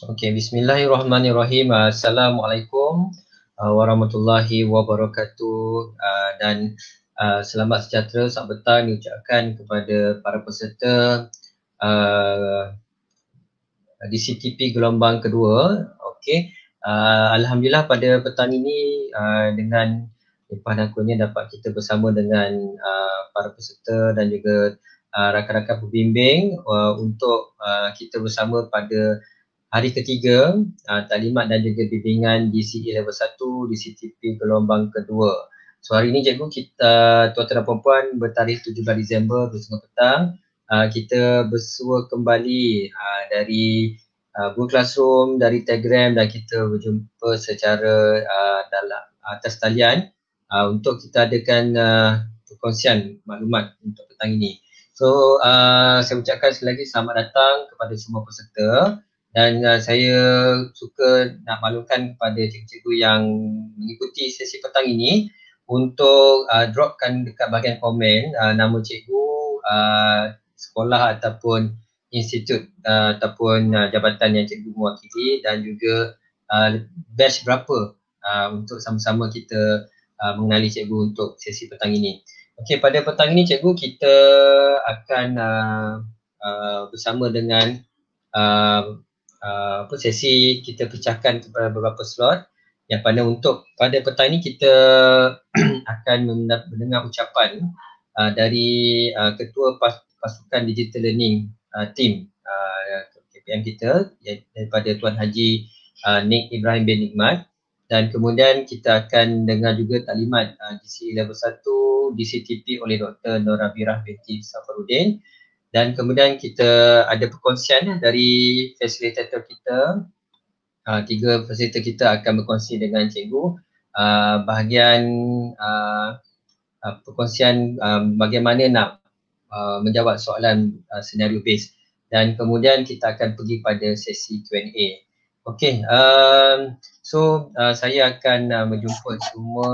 Okey, bismillahirrahmanirrahim. Assalamualaikum warahmatullahi wabarakatuh. Dan selamat sejahtera, selamat petang diucapkan kepada para peserta uh, di CTP gelombang kedua. Okey, alhamdulillah pada petang ini dengan limpah dan kurnia dapat kita bersama dengan para peserta dan juga rakan-rakan pembimbing untuk kita bersama pada hari ketiga taklimat dan juga bimbingan DCE level 1 di CTP gelombang kedua. So hari ini cikgu kita, tuan-tuan dan puan-puan, bertarikh 17 Disember 2.30 petang, kita bersua kembali dari Google Classroom, dari Telegram, dan kita berjumpa secara dalam atas talian untuk kita adakan perkongsian maklumat untuk petang ini. So saya ucapkan sekali lagi selamat datang kepada semua peserta. Dan saya suka nak maklumkan kepada cikgu-cikgu yang mengikuti sesi petang ini untuk dropkan dekat bahagian komen nama cikgu, sekolah ataupun institut ataupun jabatan yang cikgu mewakili, dan juga batch berapa untuk sama-sama kita mengenali cikgu untuk sesi petang ini. Okey, pada petang ini cikgu kita akan bersama dengan sesi kita pecahkan kepada beberapa slot yang pada untuk pada petang ini kita akan mendengar ucapan dari Ketua Pasukan Digital Learning Team KPM kita daripada Tuan Haji Nik Ibrahim bin Nikmat, dan kemudian kita akan dengar juga taklimat DCE level 1 DCTP oleh Dr. Norabirah binti Safarudin. Dan kemudian kita ada perkongsian dari fasilitator kita. Tiga fasilitator kita akan berkongsi dengan cikgu bahagian perkongsian bagaimana nak menjawab soalan senario based, dan kemudian kita akan pergi pada sesi Q&A. Okey, so saya akan menjemput semua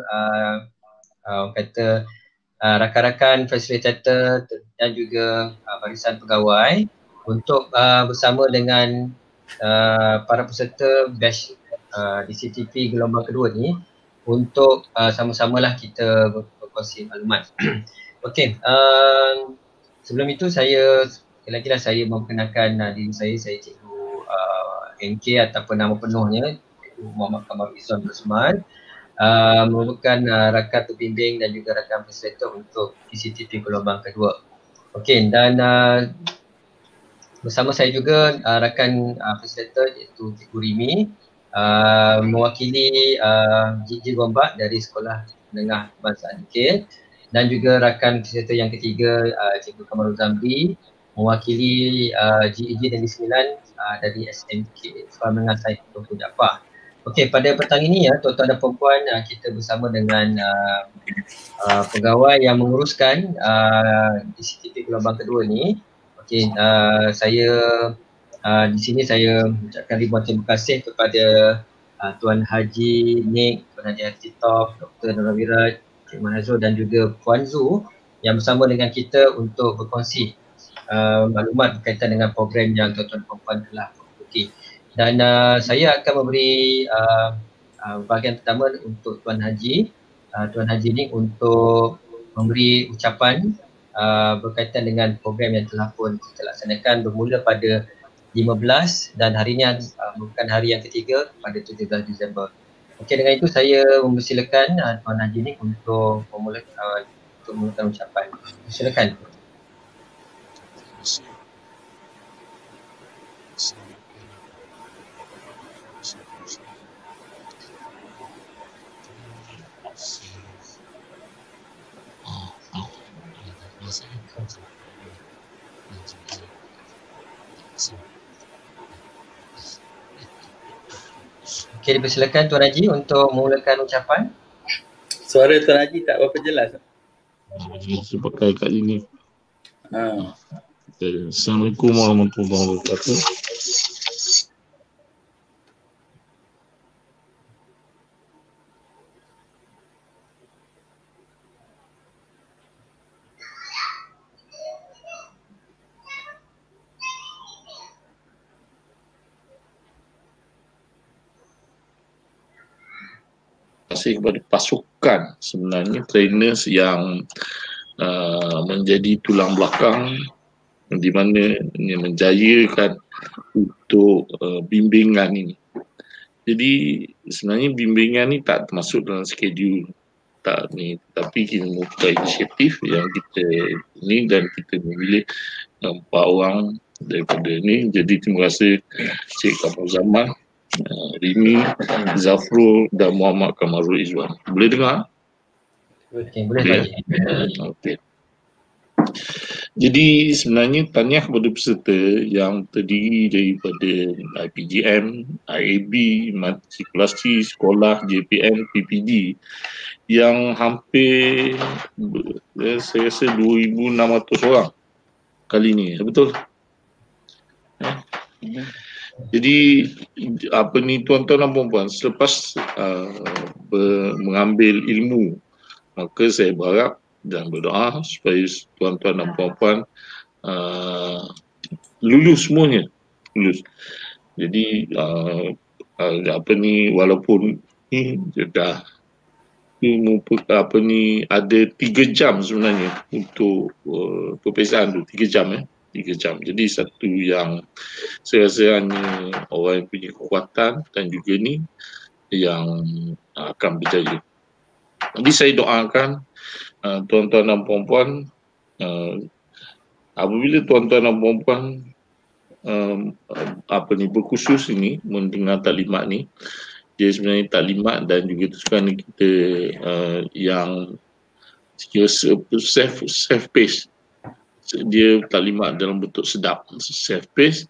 kata rakan-rakan fasilitator dan juga barisan pegawai untuk bersama dengan para peserta batch di CTP gelombang kedua ni untuk sama-samalah kita berkongsi maklumat. Okey, sebelum itu saya sekali lagi lah saya memperkenalkan diri saya Cikgu NK ataupun nama penuhnya Cikgu Muhammad Kamarul Izzuan Osman, merupakan rakan pembimbing dan juga rakan fasilitator untuk PCTP gelombang kedua. Okey, dan bersama saya juga rakan fasilitator iaitu Cikgu Rimi, mewakili Jiji Gombak dari Sekolah Menengah Kebangsaan Dikir, dan juga rakan fasilitator yang ketiga Cikgu Kamarul Zamri, mewakili GEG Negeri Sembilan dari SMK Sekolah Menengah Said Dr. Jaafar. Okey, pada petang ini tuan-tuan dan puan-puan, kita bersama dengan pegawai yang menguruskan di CTP gelombang kedua ni. Okey, saya di sini saya ucapkan ribuan terima kasih kepada Tuan Haji Nik, Tuan Haji Atitof, Dr. Norawira, Cik Manazul, dan juga Puan Zu yang bersama dengan kita untuk berkongsi maklumat berkaitan dengan program yang tuan-tuan dan puan telah mengikuti. Dan saya akan memberi bahagian pertama untuk Tuan Haji Nik untuk memberi ucapan berkaitan dengan program yang telah pun kita laksanakan bermula pada 15 dan hari ini merupakan hari yang ketiga pada 17 Disember. Okey, dengan itu saya mempersilakan Tuan Haji Nik untuk memulakan ucapan. Silakan. Okey, dipersilakan Tuan Haji untuk memulakan ucapan. Suara Tuan Haji tak berapa jelas. Saya pakai kat sini. Assalamualaikum warahmatullahi wabarakatuh. kasih kepada pasukan sebenarnya trainers yang menjadi tulang belakang di mana ini menjayakan untuk bimbingan ini. Jadi sebenarnya bimbingan ni tak termasuk dalam skedul tak ni, tapi kita membuka inisiatif yang kita ni dan kita memilih 4 orang daripada ni. Jadi terima kasih Cik Kamal Zaman, Rimi, Zafrul dan Muhammad Kamarul Izwan. Boleh dengar? Okey, boleh Pak Haji. Okey. Jadi sebenarnya tahniah kepada peserta yang terdiri daripada IPGM, IAB, matrikulasi, sekolah, JPM, PPD yang hampir saya rasa 2,600 orang kali ni, betul? Jadi apa ni tuan-tuan dan puan-puan, selepas mengambil ilmu, maka saya berharap dan berdoa supaya tuan-tuan dan puan-puan lulus semuanya, lulus. Jadi apa ni, walaupun ni dah apa ni ada 3 jam sebenarnya untuk peperiksaan tu, 3 jam 3 jam. Jadi satu yang saya rasa hanya orang yang punya kekuatan dan juga ni yang akan berjaya. Jadi saya doakan tuan-tuan dan puan-puan, apabila tuan-tuan dan puan-puan apa ni berkhusus ini mendengar taklimat ni, dia sebenarnya taklimat dan juga tusukan kita yang self-paced. Dia taklimat dalam bentuk sedap, self-paced,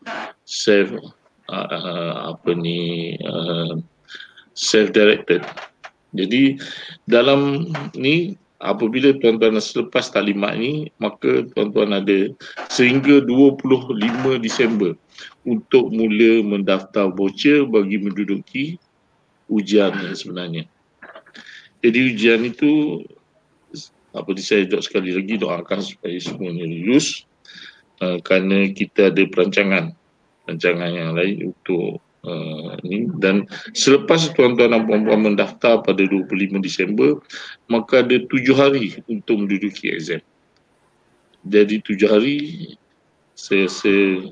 apa ni self-directed. Jadi dalam ni apabila tuan-tuan selepas taklimat ni, maka tuan-tuan ada sehingga 25 Disember untuk mula mendaftar voucher bagi menduduki ujian sebenarnya. Jadi ujian itu saya sekali lagi doakan supaya semuanya lulus kerana kita ada perancangan yang lain untuk ni. Dan selepas tuan-tuan dan puan-puan mendaftar pada 25 Disember, maka ada 7 hari untuk menduduki exam. Jadi 7 hari saya rasa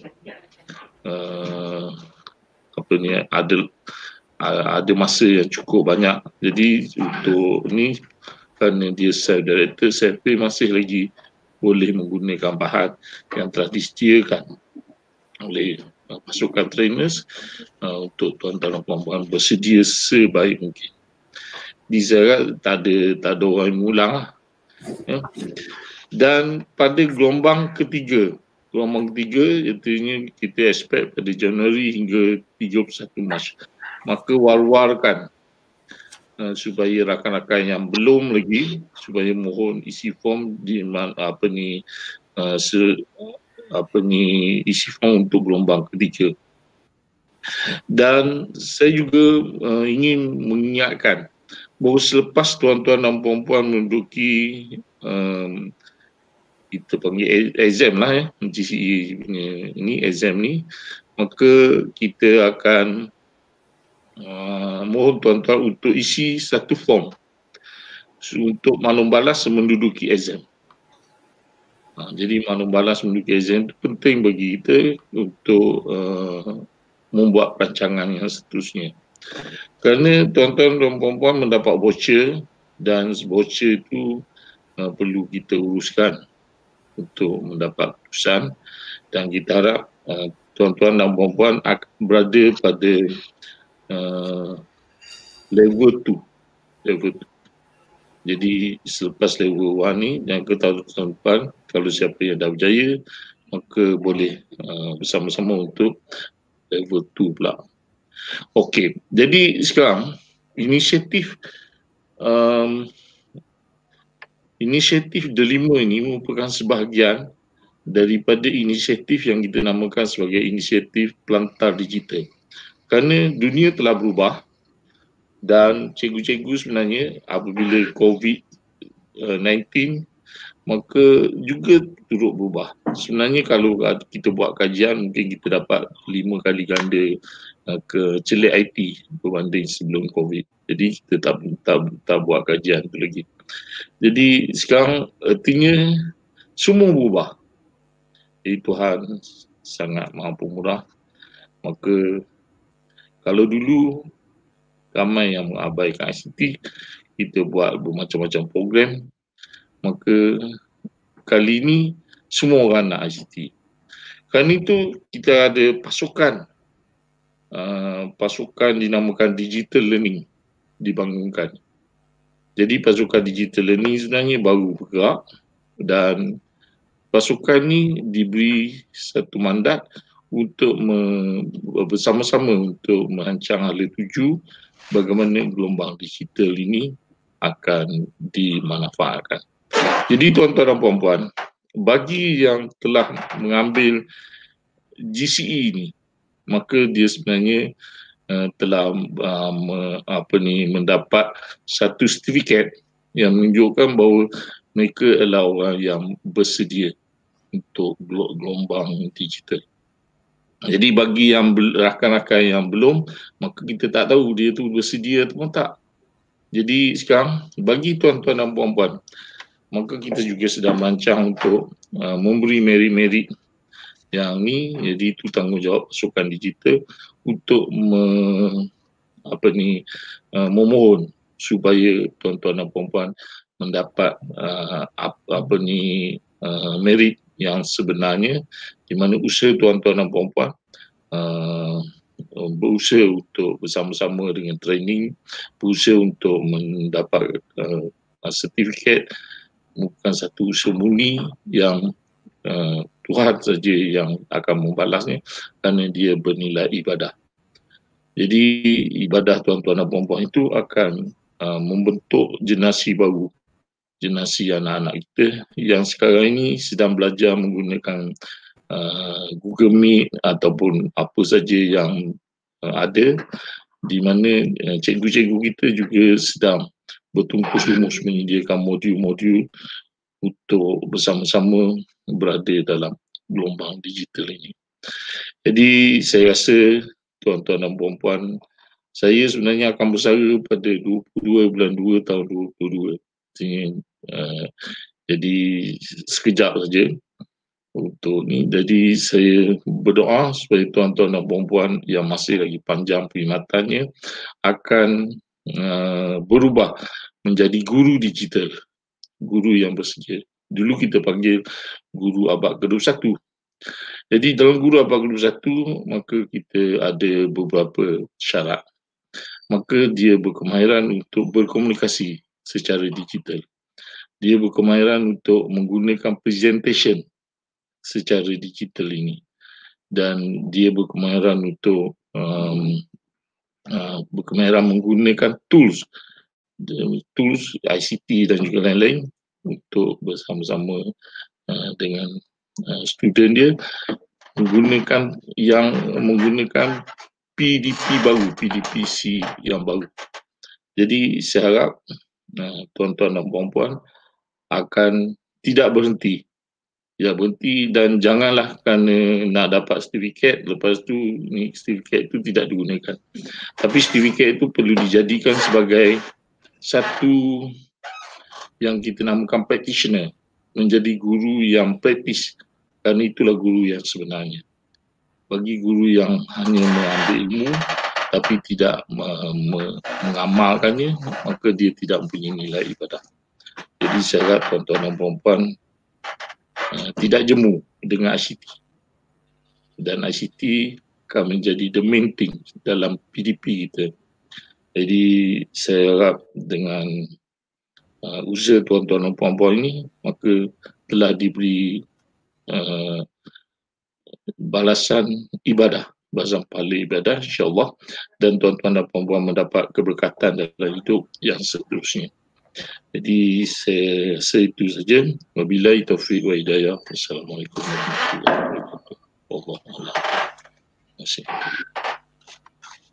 apa ni ada masa yang cukup banyak. Jadi untuk ni kerana dia self-directed, self-pay masih lagi boleh menggunakan bahan yang telah disediakan oleh pasukan trainers untuk tuan-tuan dan puan-puan bersedia sebaik mungkin. Di Zerat tak ada orang yang mengulang lah. Dan pada gelombang ketiga iaitu kita expect pada Januari hingga 31 Mac. Maka war-warkan supaya rakan-rakan yang belum lagi supaya mohon isi form di apa ni isi form untuk gelombang ketiga. Dan saya juga ingin mengingatkan bahawa selepas tuan-tuan dan puan-puan menduduki kita panggil exam lah GCE ini exam ni, maka kita akan mohon tuan-tuan untuk isi satu form untuk maklum balas menduduki exam. Jadi maklum balas menduduki exam itu penting bagi kita untuk membuat perancangan yang seterusnya. Kerana tuan-tuan dan puan-puan mendapat voucher dan voucher itu perlu kita uruskan untuk mendapat keputusan, dan kita harap tuan-tuan dan puan-puan akan berada pada level 2. Jadi selepas level 1 ni dan ke tahun depan, kalau siapa yang dah berjaya, maka boleh bersama-sama untuk level 2 pula. Okey, jadi sekarang inisiatif Delima ini merupakan sebahagian daripada inisiatif yang kita namakan sebagai inisiatif pelantar digital. Kerana dunia telah berubah dan cikgu-cikgu sebenarnya apabila COVID-19 maka juga turut berubah. Sebenarnya kalau kita buat kajian, mungkin kita dapat 5 kali ganda ke celik IT berbanding sebelum COVID. Jadi kita tak buat kajian tu lagi. Jadi sekarang artinya semua berubah. Jadi Tuhan sangat maha pemurah. Maka kalau dulu ramai yang mengabaikan ICT, kita buat bermacam-macam program, maka kali ini semua orang nak ICT. Kerana itu kita ada pasukan, pasukan dinamakan digital learning dibangunkan. Jadi pasukan digital learning sebenarnya baru bergerak dan pasukan ni diberi satu mandat untuk bersama-sama untuk merancang hala tuju bagaimana gelombang digital ini akan dimanfaatkan. Jadi tuan-tuan dan puan-puan, bagi yang telah mengambil GCE ini, maka dia sebenarnya telah mendapat satu sertifikat yang menunjukkan bahawa mereka adalah orang yang bersedia untuk gelombang digital. Jadi bagi yang rakan-rakan yang belum, maka kita tak tahu dia tu bersedia atau tak. Jadi sekarang bagi tuan-tuan dan puan-puan, maka kita juga sedang merancang untuk memberi merit-merit yang ni. Jadi itu tanggungjawab pasukan digital untuk memohon supaya tuan-tuan dan puan-puan mendapat merit yang sebenarnya, di mana usaha tuan-tuan dan puan-puan berusaha untuk bersama-sama dengan training, berusaha untuk mendapat sertifikat, bukan satu usaha murni yang Tuhan saja yang akan membalasnya kerana dia bernilai ibadah. Jadi ibadah tuan-tuan dan puan-puan itu akan membentuk generasi baru, generasi anak-anak kita yang sekarang ini sedang belajar menggunakan Google Meet ataupun apa saja yang ada, di mana cikgu-cikgu kita juga sedang bertungkus lumus menyediakan modul-modul untuk bersama-sama berada dalam gelombang digital ini. Jadi saya rasa tuan-tuan dan puan-puan, saya sebenarnya akan bersara pada 22 bulan 2 tahun 2022. Jadi sekejap saja untuk ni. Jadi saya berdoa supaya tuan-tuan dan puan-puan yang masih lagi panjang perkhidmatannya akan berubah menjadi guru digital, guru yang bersedia. Dulu kita panggil guru abad ke-21. Jadi dalam guru abad ke-21, maka kita ada beberapa syarat. Maka dia berkemahiran untuk berkomunikasi secara digital. Dia berkemahiran untuk menggunakan presentation secara digital ini. Dan dia berkemahiran untuk berkemahiran menggunakan tools ICT dan juga lain-lain untuk bersama-sama dengan student dia menggunakan PDP baru, PDPC yang baru. Jadi saya harap tuan-tuan dan puan-puan akan tidak berhenti dan janganlah kerana nak dapat sertifikat lepas tu ni sertifikat itu tidak digunakan. Tapi sertifikat itu perlu dijadikan sebagai satu yang kita namakan practitioner, menjadi guru yang praktis, kerana itulah guru yang sebenarnya. Bagi guru yang hanya mengambil ilmu tapi tidak mengamalkannya, maka dia tidak mempunyai nilai ibadah. Jadi saya harap tuan-tuan dan puan-puan tidak jemu dengan ICT. Dan ICT akan menjadi the main thing dalam PDP kita. Jadi saya harap dengan usaha tuan-tuan dan puan-puan ini, maka telah diberi balasan ibadah, balasan pahala ibadah insya-Allah, dan tuan-tuan dan puan-puan mendapat keberkatan dalam hidup yang seterusnya. Jadi saya rasa itu saja. Wabillahi taufiq wa hidayah. Assalamualaikum warahmatullahi wabarakatuh. Terima kasih.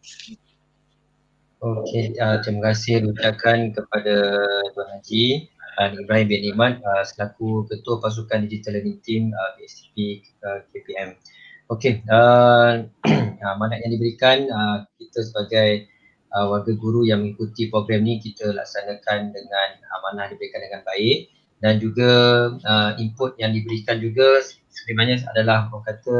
Okey, terima kasih ucapkan kepada Tuan Haji Ibrahim bin Iman selaku Ketua Pasukan Digital Learning Team BSTP KPM. Okey, amanat yang diberikan kita sebagai warga guru yang mengikuti program ni kita laksanakan dengan amanah diberikan dengan baik, dan juga input yang diberikan juga sebenarnya adalah orang kata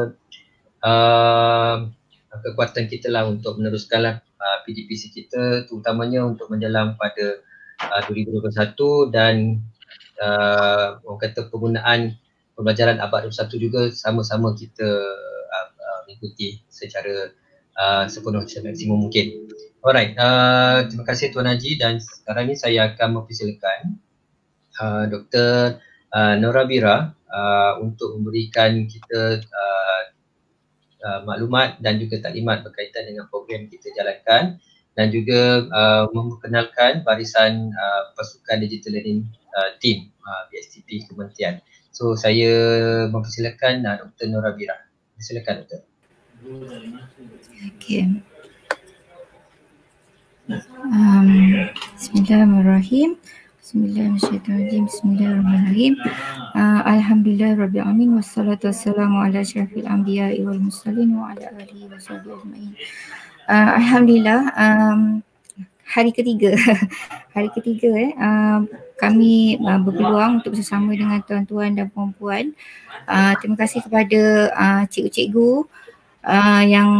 kekuatan kita lah untuk meneruskanlah PDPC kita, terutamanya untuk menjelang pada 2021 dan orang kata penggunaan pembelajaran abad 21 juga sama-sama kita mengikuti secara sepenuh maksimum mungkin. Alright, terima kasih Tuan Haji, dan sekarang ni saya akan mempersilakan Dr. Nora Bira untuk memberikan kita maklumat dan juga taklimat berkaitan dengan program kita jalankan, dan juga memperkenalkan barisan Pasukan Digital Learning Team BSTP Kementerian. So saya mempersilakan Dr. Nora Bira. Silakan Dr. Okay. Bismillahirrahmanirrahim. Bismillahirrahmanirrahim. Alhamdulillah Rabbil Alamin, wassalatu wassalamu ala asyrafil anbiya'i wal mursalin wa ala alihi wa sahbihi ajma'in. Alhamdulillah, hari ketiga kami berpeluang untuk bersama dengan tuan-tuan dan puan-puan. Terima kasih kepada cikgu-cikgu yang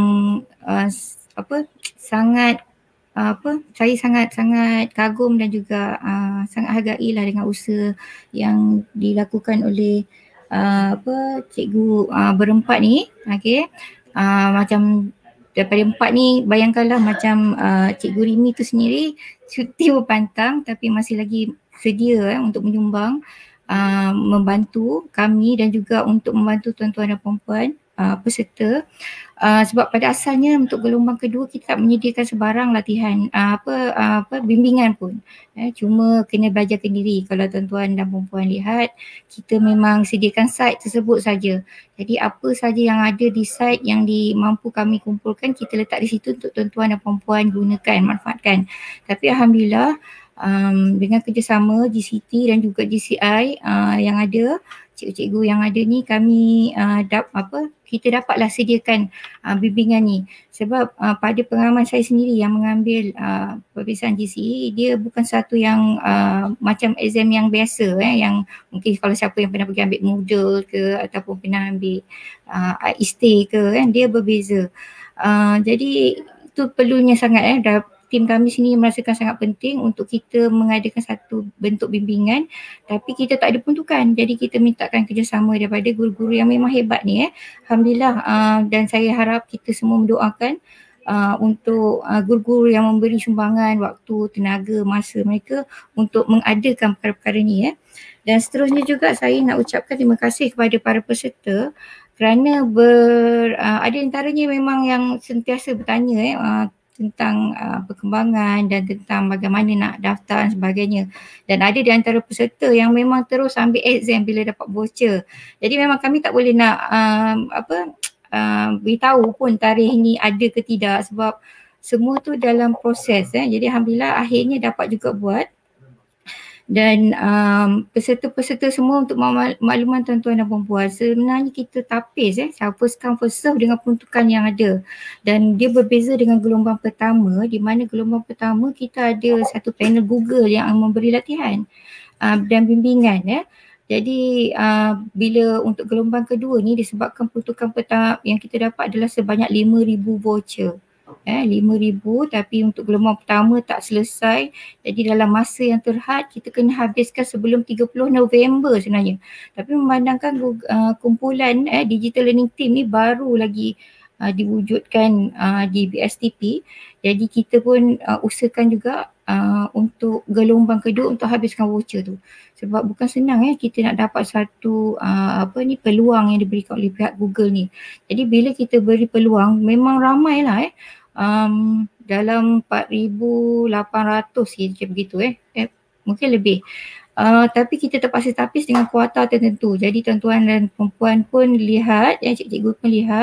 saya sangat kagum dan juga sangat hargailah dengan usaha yang dilakukan oleh cikgu berempat ni. Okey, macam daripada empat ni, bayangkanlah macam Cikgu Rimi tu sendiri cuti berpantang tapi masih lagi sedia untuk menyumbang, membantu kami dan juga untuk membantu tuan-tuan dan puan-puan peserta. Sebab pada asalnya untuk gelombang kedua kita tak menyediakan sebarang latihan bimbingan pun. Cuma kena belajar sendiri. Kalau tuan-tuan dan puan-puan lihat, kita memang sediakan site tersebut saja. Jadi apa saja yang ada di site yang mampu kami kumpulkan, kita letak di situ untuk tuan-tuan dan puan-puan gunakan, manfaatkan. Tapi alhamdulillah dengan kerjasama GCT dan juga GCI yang ada, cikgu-cikgu yang ada ni, kami kita dapatlah sediakan bimbingan ni. Sebab pada pengalaman saya sendiri yang mengambil peperiksaan GCE, dia bukan satu yang macam exam yang biasa, yang mungkin kalau siapa yang pernah pergi ambil Moodle ke ataupun pernah ambil ISTE ke, dia berbeza. Jadi itu perlunya sangat tim kami sini merasakan sangat penting untuk kita mengadakan satu bentuk bimbingan, tapi kita tak ada peruntukan. Jadi kita mintakan kerjasama daripada guru-guru yang memang hebat ni. Alhamdulillah, dan saya harap kita semua mendoakan untuk guru-guru yang memberi sumbangan waktu, tenaga, masa mereka untuk mengadakan perkara-perkara ni. Dan seterusnya juga saya nak ucapkan terima kasih kepada para peserta kerana ada antaranya memang yang sentiasa bertanya tentang perkembangan dan tentang bagaimana nak daftar dan sebagainya. Dan ada di antara peserta yang memang terus ambil exam bila dapat voucher. Jadi memang kami tak boleh nak beritahu pun tarikh ni ada ke tidak, sebab semua tu dalam proses. Jadi alhamdulillah akhirnya dapat juga buat. Dan peserta-peserta semua, untuk makluman tuan-tuan dan puan-puan, sebenarnya kita tapis first come first serve dengan peruntukan yang ada. Dan dia berbeza dengan gelombang pertama, di mana gelombang pertama kita ada satu panel Google yang memberi latihan dan bimbingan. Jadi bila untuk gelombang kedua ni, disebabkan peruntukan pertama yang kita dapat adalah sebanyak 5,000 voucher. 5,000, tapi untuk gelombang pertama tak selesai. Jadi dalam masa yang terhad kita kena habiskan sebelum 30 November sebenarnya. Tapi memandangkan kumpulan Digital Learning Team ni baru lagi diwujudkan di BSTP, jadi kita pun usahakan juga untuk gelombang kedua untuk habiskan voucher tu. Sebab bukan senang kita nak dapat satu peluang yang diberikan oleh pihak Google ni. Jadi bila kita beri peluang, memang ramailah dalam 4,800 macam begitu mungkin lebih. Tapi kita terpaksa tapis dengan kuota tertentu. Jadi tuan-tuan dan perempuan pun lihat, cikgu pun lihat,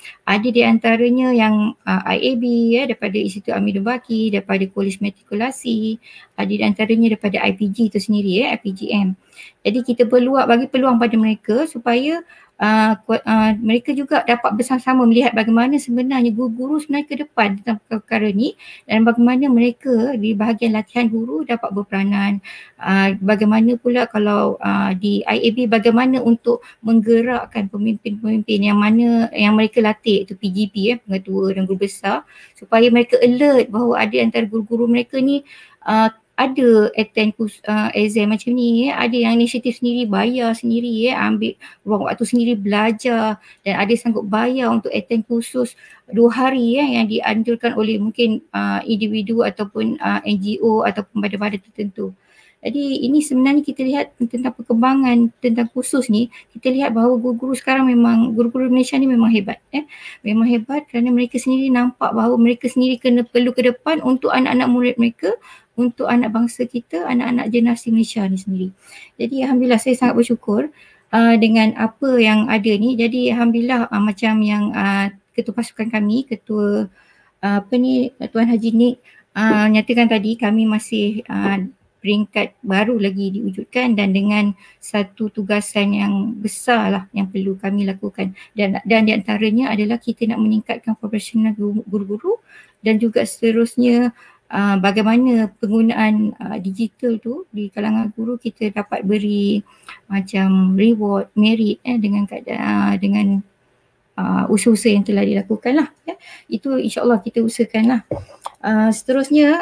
Ada di antaranya yang IAB daripada Institut Amirul Baqi, daripada Kolej Matrikulasi, ada di antaranya daripada IPG itu sendiri IPGM. Jadi kita bagi peluang pada mereka supaya mereka juga dapat bersama-sama melihat bagaimana sebenarnya guru-guru sebenarnya ke depan tentang perkara ni, dan bagaimana mereka di bahagian latihan guru dapat berperanan. Bagaimana pula kalau di IAB, bagaimana untuk menggerakkan pemimpin-pemimpin yang mereka latih, itu PGP pengetua dan guru besar, supaya mereka alert bahawa ada antara guru-guru mereka ni ada attend exam macam ni, ada yang inisiatif sendiri, bayar sendiri, ambil ruang waktu sendiri belajar, dan ada sanggup bayar untuk attend kursus 2 hari yang dianjurkan oleh mungkin individu ataupun NGO ataupun badan-badan tertentu. Jadi ini sebenarnya kita lihat tentang perkembangan tentang kursus ni, kita lihat bahawa guru-guru sekarang memang, guru-guru Malaysia ni memang hebat. Memang hebat kerana mereka sendiri nampak bahawa mereka sendiri perlu ke depan untuk anak-anak murid mereka, untuk anak bangsa kita, anak-anak generasi Malaysia ni sendiri. Jadi alhamdulillah saya sangat bersyukur dengan apa yang ada ni. Jadi alhamdulillah macam yang ketua pasukan kami, ketua Tuan Haji Nik nyatakan tadi, kami masih peringkat baru lagi diwujudkan, dan dengan satu tugasan yang besar lah yang perlu kami lakukan, dan di antaranya adalah kita nak meningkatkan profesional guru-guru, dan juga seterusnya bagaimana penggunaan digital tu di kalangan guru kita dapat beri macam reward, merit dengan usaha-usaha yang telah dilakukan lah. Itu insyaAllah kita usahakan lah. Seterusnya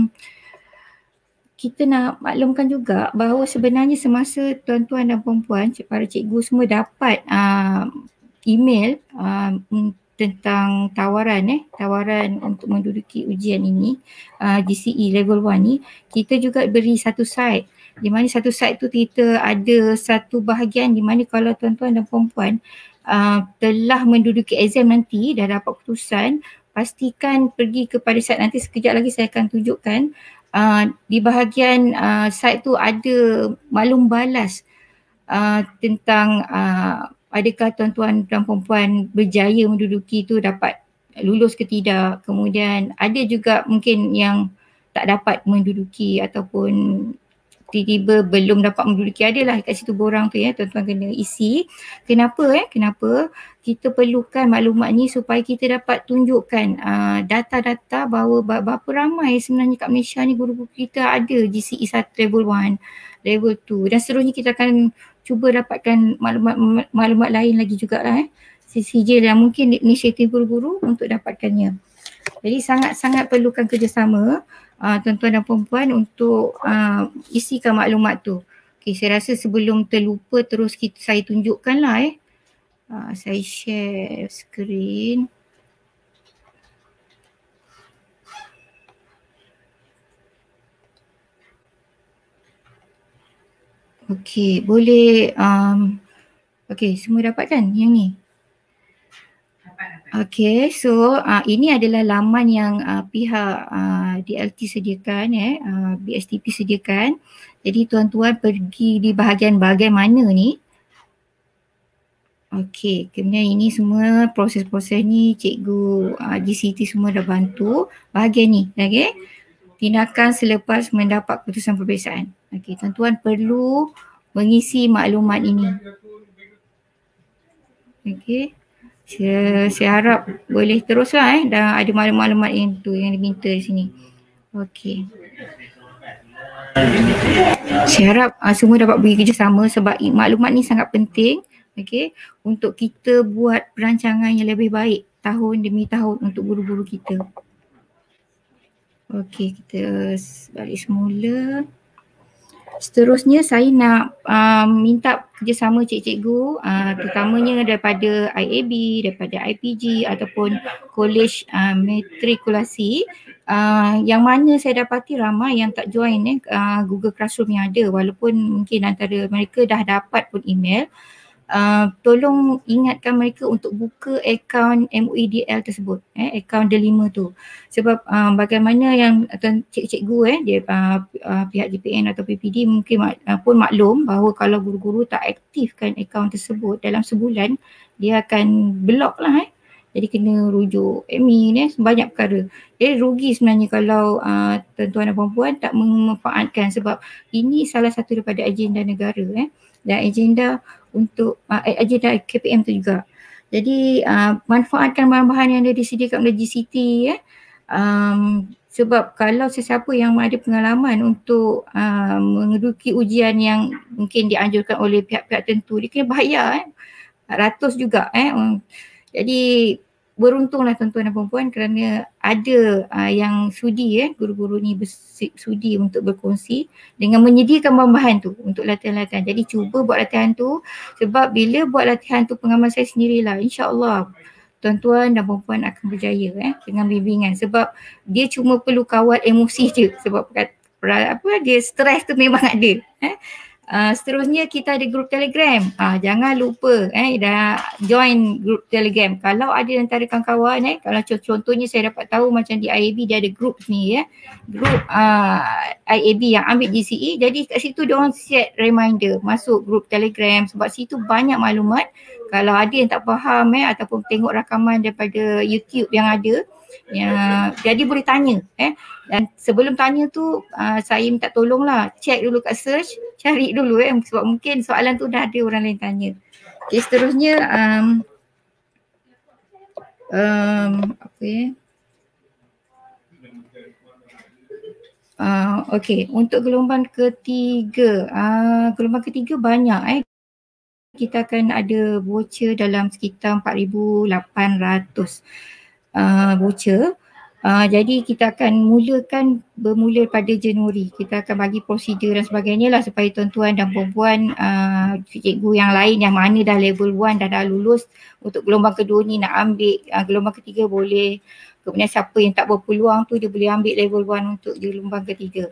kita nak maklumkan juga bahawa sebenarnya semasa tuan-tuan dan puan-puan, para cikgu semua dapat email tentang tawaran untuk menduduki ujian ini, GCE level 1 ni, kita juga beri satu site, di mana satu site tu kita ada satu bahagian di mana kalau tuan-tuan dan puan-puan telah menduduki exam nanti, dah dapat keputusan, pastikan pergi kepada site. Nanti sekejap lagi saya akan tunjukkan. Di bahagian site tu ada maklum balas tentang adakah tuan-tuan dan puan-puan berjaya menduduki tu, dapat lulus ke tidak. Kemudian ada juga mungkin yang tak dapat menduduki ataupun tiba-tiba belum dapat menduduki, adalah kat situ borang tu tuan-tuan kena isi. Kenapa kita perlukan maklumat ni supaya kita dapat tunjukkan data-data bahawa berapa ramai sebenarnya kat Malaysia ni guru-guru kita ada GCE 1 level 1, level 2, dan seterusnya. Kita akan cuba dapatkan maklumat lain lagi jugalah sijil dan mungkin inisiatif guru-guru untuk dapatkannya. Jadi sangat-sangat perlukan kerjasama tuan-tuan dan puan-puan untuk isikan maklumat tu. Okay, saya rasa sebelum terlupa terus saya tunjukkan lah saya share skrin. Okay, boleh okay, semua dapat kan yang ni? Okay, so ini adalah laman yang pihak DLT sediakan, BSTP sediakan. Jadi tuan-tuan pergi di bahagian mana ni. Okay, kemudian ini semua proses-proses ni cikgu GCT semua dah bantu. Bahagian ni, okay. Tindakan selepas mendapat keputusan peperiksaan. Okay, tuan-tuan perlu mengisi maklumat ini. Okay. Saya harap boleh teruslah dah ada maklumat-maklumat yang tu yang diminta di sini. Okey. Saya harap semua dapat bekerjasama sebab maklumat ni sangat penting, okey, untuk kita buat perancangan yang lebih baik tahun demi tahun untuk guru-guru kita. Okey, kita balik semula. Seterusnya saya nak minta kerjasama cikgu-cikgu, terutamanya daripada IAB, daripada IPG ataupun Kolej Matrikulasi, yang mana saya dapati ramai yang tak join Google Classroom yang ada, walaupun mungkin antara mereka dah dapat pun email. Tolong ingatkan mereka untuk buka akaun MOEDL tersebut, akaun delima tu. Sebab bagaimana yang cikgu dia pihak GPN atau PPD mungkin pun maklum bahawa kalau guru-guru tak aktifkan akaun tersebut dalam sebulan, dia akan block lah Jadi kena rujuk admin banyak perkara. Jadi rugi sebenarnya kalau tuan-tuan dan puan-puan tak memanfaatkan, sebab ini salah satu daripada agenda negara dan agenda untuk agenda KPM tu juga. Jadi manfaatkan bahan-bahan yang dah disediakan oleh GCT sebab kalau sesiapa yang ada pengalaman untuk mengeduduki ujian yang mungkin dianjurkan oleh pihak-pihak tertentu, dia kena bayar ratus juga jadi beruntunglah tuan-tuan dan puan-puan kerana ada yang sudi guru-guru ni sudi untuk berkongsi dengan menyediakan bahan-bahan tu untuk latihan-latihan. Jadi cuba buat latihan tu, sebab bila buat latihan tu pengalaman saya sendirilah, insya-Allah tuan-tuan dan puan-puan akan berjaya dengan bimbingan, sebab dia cuma perlu kawal emosi je, sebab dia stres tu memang ada. Seterusnya kita ada grup Telegram. Jangan lupa dah join grup Telegram. Kalau ada antara kawan-kawan kalau contohnya saya dapat tahu macam di IAB dia ada grup ni grup IAB yang ambil GCE, jadi kat situ dia orang set reminder masuk grup Telegram, sebab situ banyak maklumat. Kalau ada yang tak faham ataupun tengok rakaman daripada YouTube yang ada, jadi boleh tanya dan sebelum tanya tu saya minta tolonglah check dulu kat search, cari dulu sebab mungkin soalan tu dah ada orang lain tanya. Okay, seterusnya okay, untuk gelombang ketiga, banyak kita akan ada voucher dalam sekitar 4,800 voucher. Jadi kita akan bermula pada Januari. Kita akan bagi prosedur dan sebagainya lah supaya tuan-tuan dan puan-puan cikgu yang lain yang mana dah level 1 dah lulus untuk gelombang kedua ni nak ambil gelombang ketiga boleh. Kemudian siapa yang tak berpeluang tu dia boleh ambil level 1 untuk gelombang ketiga.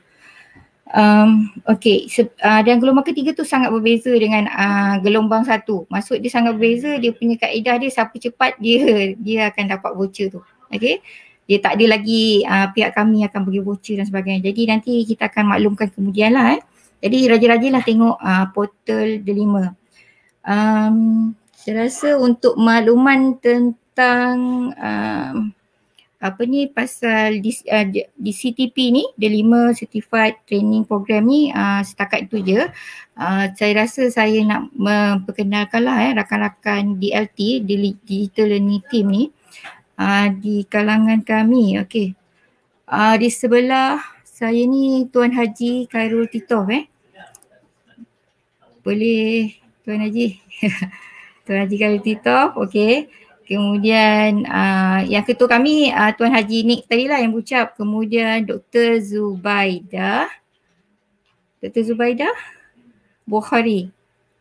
Dan gelombang ketiga tu sangat berbeza dengan gelombang satu. Maksud dia sangat berbeza, dia punya kaedah dia siapa cepat dia akan dapat voucher tu. Okay, dia tak ada lagi pihak kami akan bagi voucher dan sebagainya. Jadi nanti kita akan maklumkan kemudian lah Jadi rajin-rajinlah tengok portal Delima. Saya rasa untuk makluman tentang pasal di CTP ni, Delima Certified Training Program ni setakat itu je. Saya rasa saya nak memperkenalkanlah rakan-rakan DLT, Digital Learning Team ni di kalangan kami. Okey. Di sebelah saya ni Tuan Haji Khairul Titoh Boleh Tuan Haji. Tuan Haji Khairul Titoh, okey. Kemudian yang ketua kami Tuan Haji Nik tadilah yang berucap. Kemudian Dr. Zubaidah Bukhari.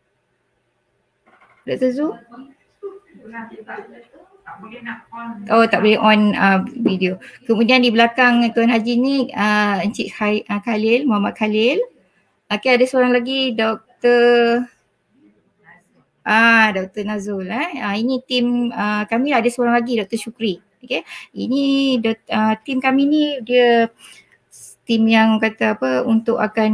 Dr. Zu? Tak boleh on video. Kemudian di belakang Tuan Haji Nik Encik Khalil, Muhammad Khalil. Okey, ada seorang lagi Dr. Dr. Nazul. Ini tim kami, ada seorang lagi Dr. Syukri. Okay. Ini tim kami ni dia tim yang kata untuk akan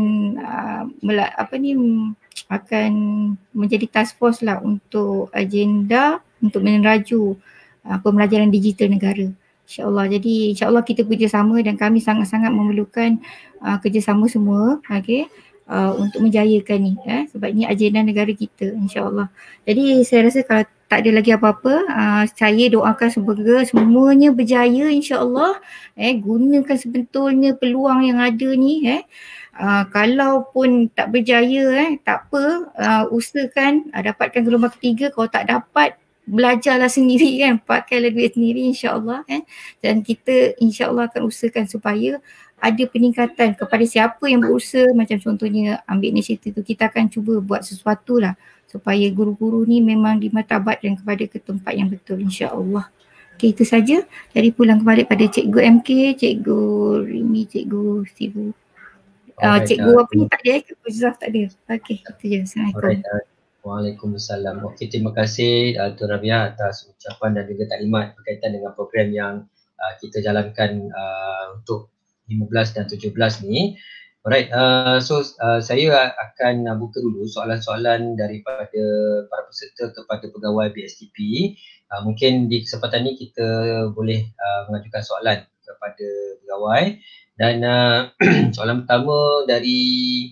akan menjadi task force lah untuk agenda untuk meneraju pembelajaran digital negara. InsyaAllah. Jadi insyaAllah kita bekerjasama dan kami sangat-sangat memerlukan kerjasama semua. Okay. Untuk menjayakan ni sebab ni agenda negara kita, insyaAllah. Jadi saya rasa kalau tak ada lagi apa-apa, saya doakan semoga semuanya berjaya, insyaAllah. Gunakan sebetulnya peluang yang ada ni. Kalau pun tak berjaya, tak apa, usahakan dapatkan gelombang ketiga. Kalau tak dapat, belajarlah sendiri pakailah duit sendiri, insyaAllah. Dan kita insyaAllah akan usahakan supaya ada peningkatan kepada siapa yang berusaha, macam contohnya ambil inisiatif tu, kita akan cuba buat sesuatu lah supaya guru-guru ni memang dimartabatkan kepada ke tempat yang betul, insya-Allah. Okey, itu saja. Jadi pulang kembali pada Cikgu MK, Cikgu Rimi, Cikgu Sibu. Cikgu apa ni tak ada, Cikgu Zaf tak ada. Okey, itu je. Assalamualaikum. Waalaikumsalam. Okey, terima kasih Tuan Rabia atas ucapan dan juga taklimat berkaitan dengan program yang kita jalankan untuk 15 dan 17 ni. Alright, saya akan buka dulu soalan-soalan daripada para peserta kepada pegawai BSTP. Mungkin di kesempatan ni kita boleh mengajukan soalan kepada pegawai. Dan soalan pertama dari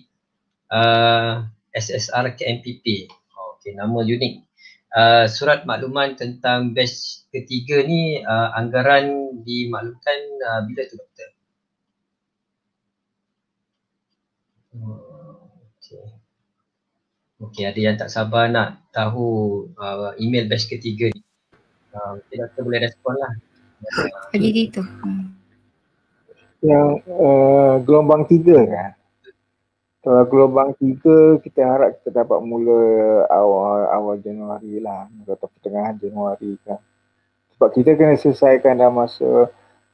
SSR KMPP. Okey, nama unik. Surat makluman tentang batch ketiga ni anggaran dimaklumkan bila tu doktor? Okey, ada yang tak sabar nak tahu email batch ketiga ni. Doktor boleh respon lah. Jadi tu. Yang gelombang 3 kan? Kalau gelombang 3 kita harap kita dapat mula awal Januari lah atau pertengahan Januari kan. Sebab kita kena selesaikan dalam masa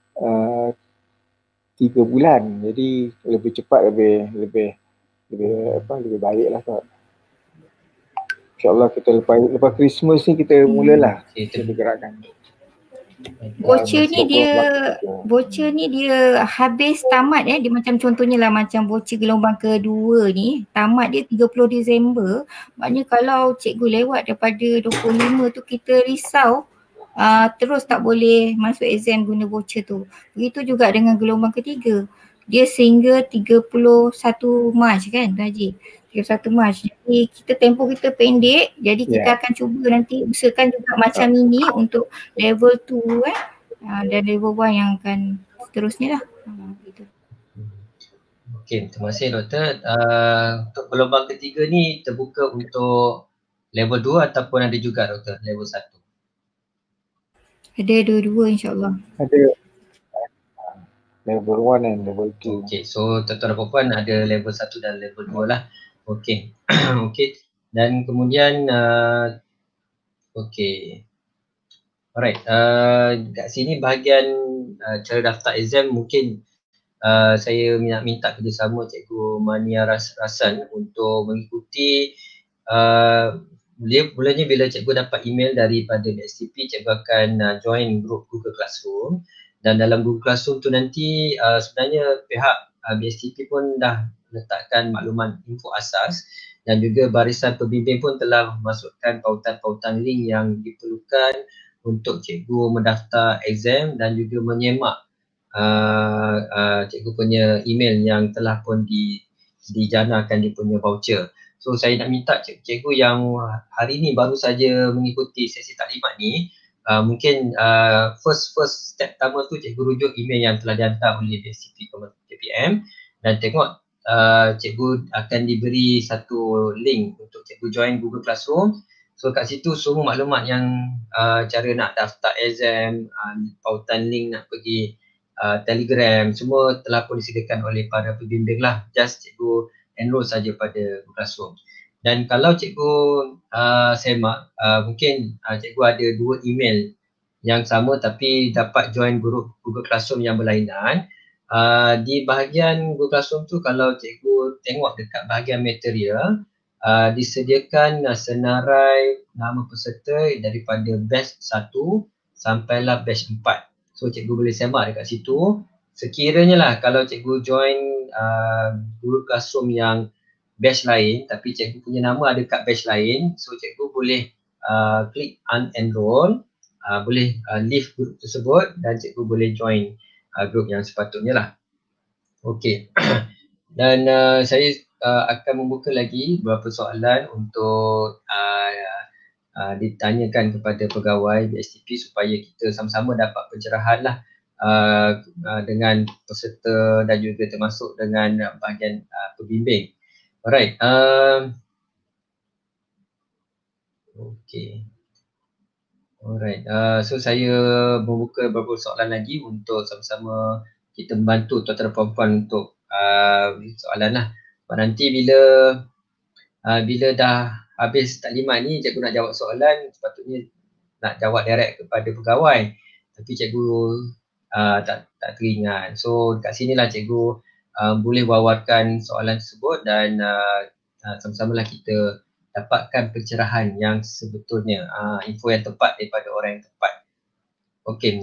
3 bulan. Jadi lebih cepat lebih baik lah Kak. InsyaAllah kita lepas Christmas ni kita mulalah kita bergerakkan. Voucher ni dia habis tamat dia macam contohnya lah macam voucher gelombang kedua ni tamat dia 30 Disember. Maknanya kalau cikgu lewat daripada 25 tu kita risau terus tak boleh masuk exam guna voucher tu. Begitu juga dengan gelombang ketiga. Dia sehingga 31 Mac kan Haji? 31 Mac. Jadi tempoh kita pendek. Jadi kita akan cuba nanti usahakan juga macam ini untuk level 2 dan level 1 yang akan seterusnya lah. Gitu. Okey, terima kasih doktor. Untuk gelombang ketiga ni terbuka untuk level 2 ataupun ada juga doktor level 1? Ada dua-dua insyaAllah. Ada level 1 dan level 2. Okey, so tuan-tuan dan puan ada level 1 dan level 2 lah. Okey. Okey. Dan kemudian okey. Alright. Kat sini bahagian cara daftar exam mungkin saya minta kerjasama Cikgu Mania Rasan untuk mengikuti mulanya bila cikgu dapat email daripada BSTP, cikgu akan join group Google Classroom. Dan dalam Google Classroom tu nanti sebenarnya pihak BSTP pun dah letakkan makluman info asas dan juga barisan pembimbing pun telah memasukkan pautan-pautan link yang diperlukan untuk cikgu mendaftar exam dan juga menyemak cikgu punya email yang telah pun dijanakan dia punya voucher. So saya nak minta cikgu yang hari ni baru saja mengikuti sesi taklimat ni, mungkin first step pertama tu cikgu rujuk email yang telah dihantar oleh BSTP KPM dan tengok cikgu akan diberi satu link untuk cikgu join Google Classroom. So kat situ semua maklumat yang cara nak daftar exam, pautan link nak pergi Telegram, semua telah pun disediakan oleh para pembimbing lah. Just cikgu enroll saja pada Google Classroom. Dan kalau cikgu semak, mungkin cikgu ada dua email yang sama tapi dapat join group Google Classroom yang berlainan. Di bahagian Google Classroom tu kalau cikgu tengok dekat bahagian material, disediakan senarai nama peserta daripada batch 1 sampailah batch 4. So cikgu boleh semak dekat situ. Sekiranya lah kalau cikgu join Google Classroom yang batch lain tapi cikgu punya nama ada kat batch lain, so cikgu boleh klik unenroll, boleh leave group tersebut dan cikgu boleh join grup yang sepatutnya lah. Okey. Dan saya akan membuka lagi beberapa soalan untuk ditanyakan kepada pegawai BSTP supaya kita sama-sama dapat pencerahan lah dengan peserta dan juga termasuk dengan bahagian pembimbing. Alright. Okey. Alright, so saya membuka beberapa soalan lagi untuk sama-sama kita membantu tuan-tuan dan puan-puan untuk soalan lah. Nanti bila dah habis taklimat ni cikgu nak jawab soalan, sepatutnya nak jawab direct kepada pegawai. Tapi cikgu tak teringat. So kat sinilah cikgu boleh wawarkan soalan tersebut dan sama-samalah kita dapatkan pencerahan yang sebetulnya, info yang tepat daripada orang yang tepat. Okey,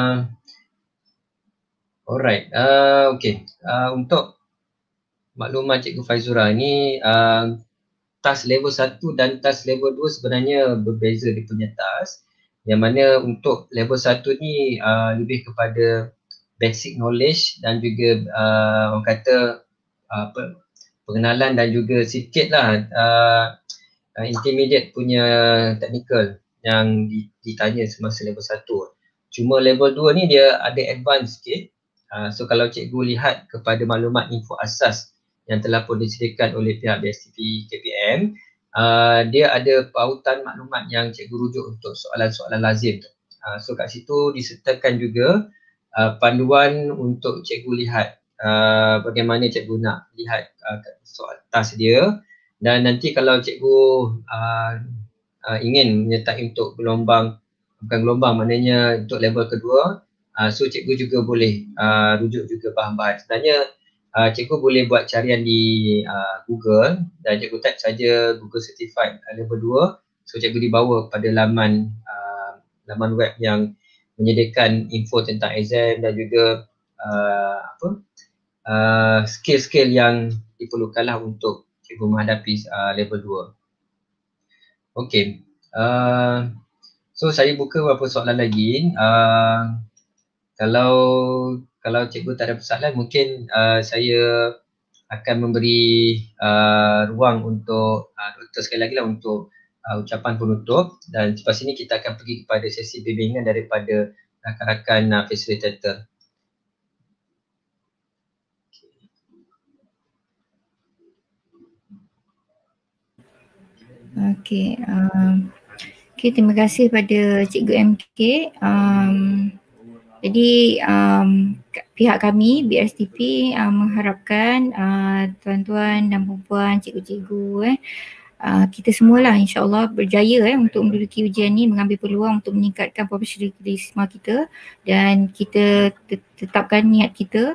alright, okey. Untuk maklumat Cikgu Faizura ni, task level 1 dan task level 2 sebenarnya berbeza dia punya task. yang mana untuk level 1 ni lebih kepada basic knowledge dan juga orang kata pengenalan dan juga sikit lah intermediate punya technical yang ditanya semasa level 1. Cuma level 2 ni dia ada advance sikit. So kalau cikgu lihat kepada maklumat info asas yang telah pun disediakan oleh pihak BSTP KPM, dia ada pautan maklumat yang cikgu rujuk untuk soalan-soalan lazim tu. So kat situ disertakan juga panduan untuk cikgu lihat bagaimana cikgu nak lihat soal task dia, dan nanti kalau cikgu ingin menyertai untuk maknanya untuk level kedua, so cikgu juga boleh rujuk juga bahan-bahan. Sebenarnya cikgu boleh buat carian di Google dan cikgu type saja Google Certified level 2. So cikgu dibawa pada laman web yang menyediakan info tentang exam dan juga skill-skill yang diperlukanlah untuk cikgu menghadapi level 2. Okey. So saya buka beberapa soalan lagi. Kalau cikgu tak ada persoalan, mungkin saya akan memberi ruang untuk doktor sekali lagi lah untuk ucapan penutup, dan lepas ini kita akan pergi kepada sesi bimbingan daripada rakan-rakan facilitator. Okey, terima kasih pada Cikgu MK. Jadi pihak kami BSTP mengharapkan tuan-tuan dan puan-puan, cikgu-cikgu kita semualah insya-Allah berjaya untuk menduduki ujian ni, mengambil peluang untuk meningkatkan profesionalisme kita, dan kita tetapkan niat kita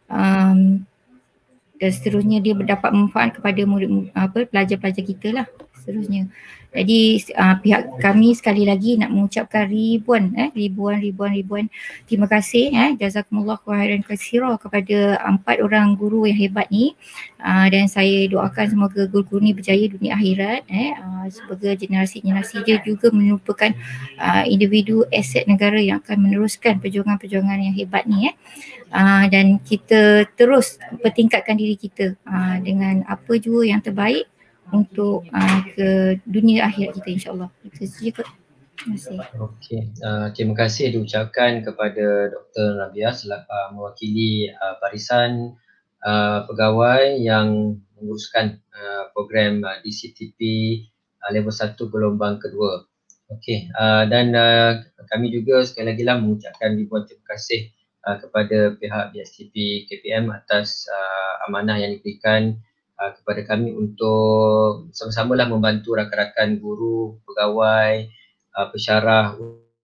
dan seterusnya dia berdapat manfaat kepada pelajar-pelajar kita lah seterusnya. Jadi pihak kami sekali lagi nak mengucapkan ribuan terima kasih jazakumullah khairan katsira kepada 4 orang guru yang hebat ni, dan saya doakan semoga guru-guru ni berjaya dunia akhirat, semoga generasi-generasi dia juga merupakan individu aset negara yang akan meneruskan perjuangan-perjuangan yang hebat ni dan kita terus pertingkatkan diri kita dengan apa jua yang terbaik untuk ke dunia akhirat kita, insya-Allah. Itu saja. Terima kasih. Okey, terima kasih diucapkan kepada Dr. Rabiah mewakili barisan pegawai yang menguruskan program DCTP level 1 gelombang kedua. Okey, dan kami juga sekali lagi lah mengucapkan ribuan terima kasih kepada pihak BSTP KPM atas amanah yang diberikan kepada kami untuk sama-samalah membantu rakan-rakan guru, pegawai, pensyarah,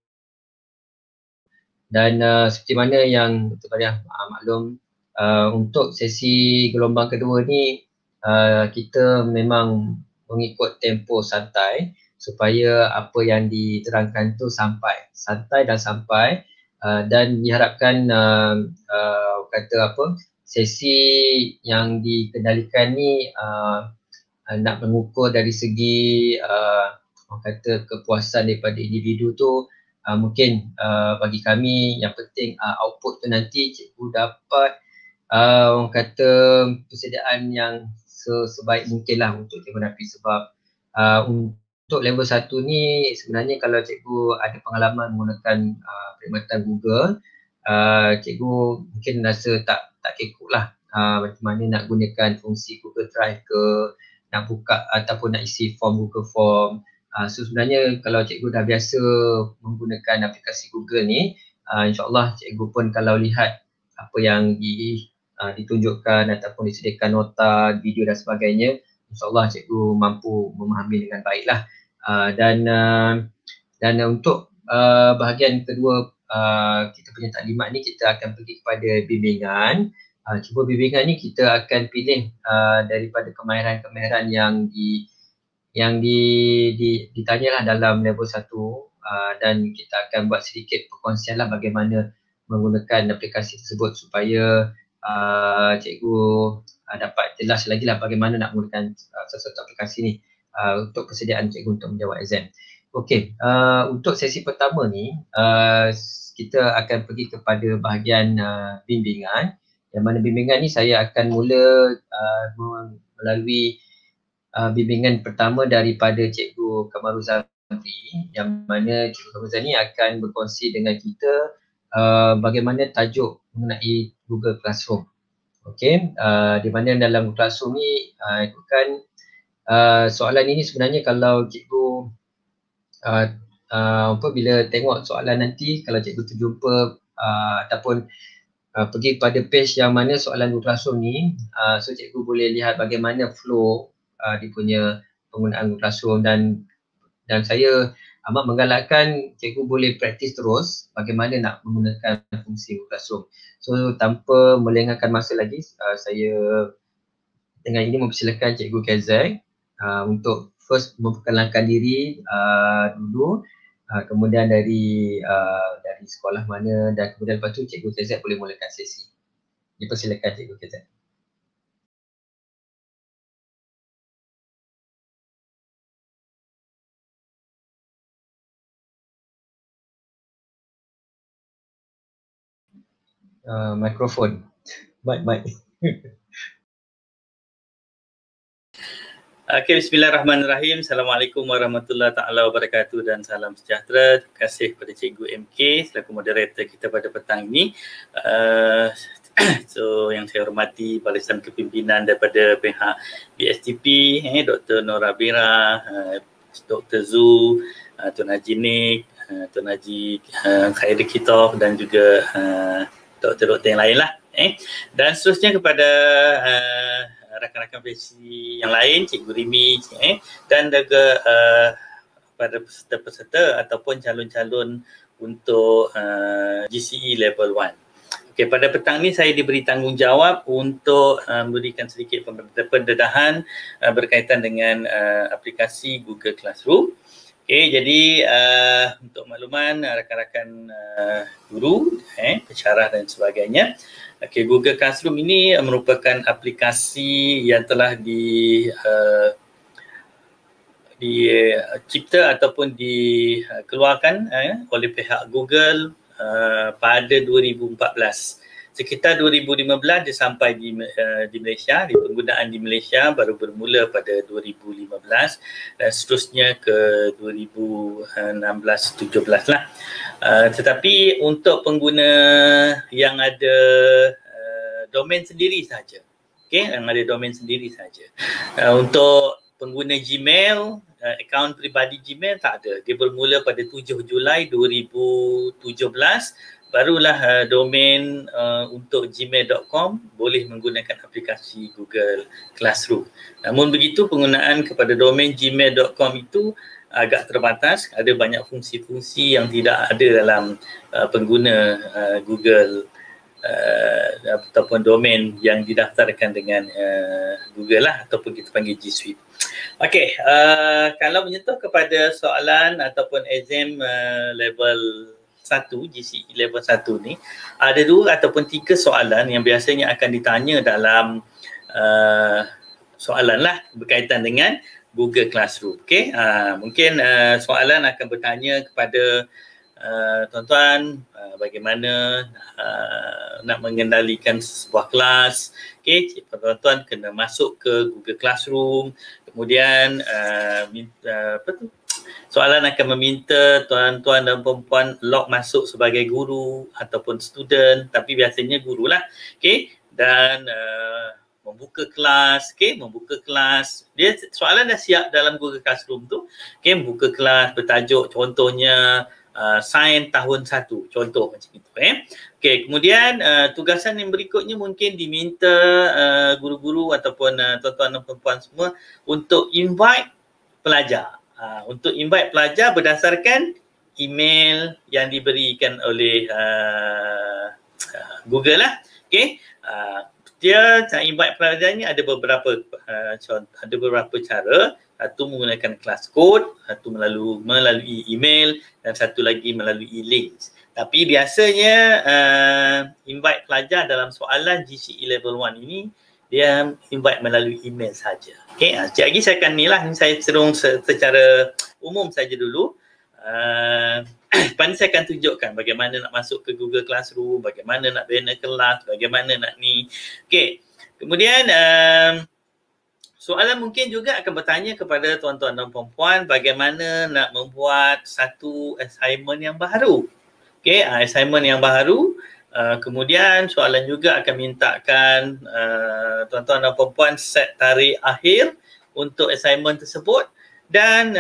dan seperti mana yang Dr. maklum, untuk sesi gelombang kedua ni kita memang mengikut tempo santai supaya apa yang diterangkan tu santai dan sampai, dan diharapkan sesi yang dikendalikan ni nak mengukur dari segi kepuasan daripada individu tu, mungkin bagi kami yang penting output tu nanti cikgu dapat persediaan yang sebaik mungkin lah untuk cikgu menapi, sebab untuk level 1 ni sebenarnya kalau cikgu ada pengalaman menggunakan perkhidmatan Google, cikgu mungkin rasa tak kekok lah macam mana nak gunakan fungsi Google Drive ke, nak buka ataupun nak isi form Google Form. So sebenarnya kalau cikgu dah biasa menggunakan aplikasi Google ni, insyaAllah cikgu pun kalau lihat apa yang ditunjukkan ataupun disediakan nota, video dan sebagainya, insyaAllah cikgu mampu memahami dengan baiklah. Dan untuk bahagian kedua kita punya taklimat ni, kita akan pergi kepada bimbingan. Cuba bimbingan ni kita akan pilih daripada kemahiran-kemahiran yang ditanyalah dalam level 1, dan kita akan buat sedikit perkongsian lah bagaimana menggunakan aplikasi tersebut supaya cikgu dapat jelas lagi lah bagaimana nak menggunakan sesuatu aplikasi ni untuk persediaan cikgu untuk menjawab exam. Okey, untuk sesi pertama ni kita akan pergi kepada bahagian bimbingan. Yang mana bimbingan ni saya akan mula melalui bimbingan pertama daripada Cikgu Kamaruzan yang mana Cikgu Kamaruzan ni akan berkongsi dengan kita bagaimana tajuk mengenai Google Classroom. Okey, di mana dalam Classroom ni kan soalan ini sebenarnya kalau cikgu bila tengok soalan nanti, kalau cikgu terjumpa ataupun pergi pada page yang mana soalan Google Classroom ni, so cikgu boleh lihat bagaimana flow dia punya penggunaan Google Classroom, dan saya amat menggalakkan cikgu boleh praktis terus bagaimana nak menggunakan fungsi Google Classroom. So tanpa melengahkan masa lagi, saya dengan ini mempersilakan Cikgu Kezek untuk first memperkenalkan diri dulu, kemudian dari sekolah mana, dan kemudian lepas tu Cikgu Kezek boleh mulakan sesi. Dipersilakan Cikgu Kezek. Mikrofon. Mic. Okay, bismillahirrahmanirrahim. Assalamualaikum warahmatullahi taala wabarakatuh dan salam sejahtera. Terima kasih kepada Cikgu MK selaku moderator kita pada petang ini. So yang saya hormati Barisan Kepimpinan daripada pihak BSTP, Dr. Nora Bira, Dr. Zu, Tuan Haji Nik, Tuan Haji Khairi Kitov dan juga doktor-doktor yang lain lah. Dan seterusnya kepada rakan-rakan versi yang lain, Cikgu Rimi, dan juga pada peserta-peserta ataupun calon-calon untuk GCE Level 1. Okey, pada petang ni saya diberi tanggungjawab untuk memberikan sedikit pendedahan berkaitan dengan aplikasi Google Classroom. Okey, jadi untuk makluman rakan-rakan guru, pensyarah dan sebagainya. Okay, Google Classroom ini merupakan aplikasi yang telah dicipta ataupun dikeluarkan oleh pihak Google pada 2014. Sekitar 2015 dia sampai di Malaysia, di penggunaan di Malaysia baru bermula pada 2015 dan seterusnya ke 2016-17 lah. Tetapi untuk pengguna yang ada domain sendiri saja. Okey, yang ada domain sendiri saja. Untuk pengguna Gmail, akaun peribadi Gmail tak ada. Dia bermula pada 7 Julai 2017. Barulah domain untuk gmail.com boleh menggunakan aplikasi Google Classroom. Namun begitu, penggunaan kepada domain gmail.com itu agak terbatas. Ada banyak fungsi-fungsi yang tidak ada dalam pengguna Google ataupun domain yang didaftarkan dengan Google lah, ataupun kita panggil G Suite. Okey, kalau menyentuh kepada soalan ataupun exam level 1, GCE level 1 ni, ada 2 ataupun 3 soalan yang biasanya akan ditanya dalam soalan lah berkaitan dengan Google Classroom. Okey, mungkin soalan akan bertanya kepada tuan-tuan bagaimana nak mengendalikan sebuah kelas. Okey, tuan-tuan kena masuk ke Google Classroom, kemudian soalan akan meminta tuan-tuan dan perempuan log masuk sebagai guru ataupun student, tapi biasanya gurulah. Okey, dan membuka kelas, membuka kelas. Dia soalan dah siap dalam Google Classroom tu. Membuka kelas bertajuk contohnya sains tahun 1, contoh macam itu. Kemudian tugasan yang berikutnya mungkin diminta guru-guru ataupun tuan-tuan dan perempuan semua untuk invite pelajar. Untuk invite pelajar berdasarkan email yang diberikan oleh Google lah. Dia invite pelajarnya ada beberapa cara. Satu menggunakan kelas code, satu melalui email dan satu lagi melalui links. Tapi biasanya invite pelajar dalam soalan GCE level 1 ini dia invite melalui email saja. Okey, sekejap lagi saya akan saya serung secara umum saja dulu Lepas ni saya akan tunjukkan bagaimana nak masuk ke Google Classroom, bagaimana nak banner kelas, bagaimana nak ni. Okay, kemudian soalan mungkin juga akan bertanya kepada tuan-tuan dan puan-puan bagaimana nak membuat satu assignment yang baru. Okay, assignment yang baru. Kemudian soalan juga akan mintakan tuan-tuan dan puan-puan set tarikh akhir untuk assignment tersebut dan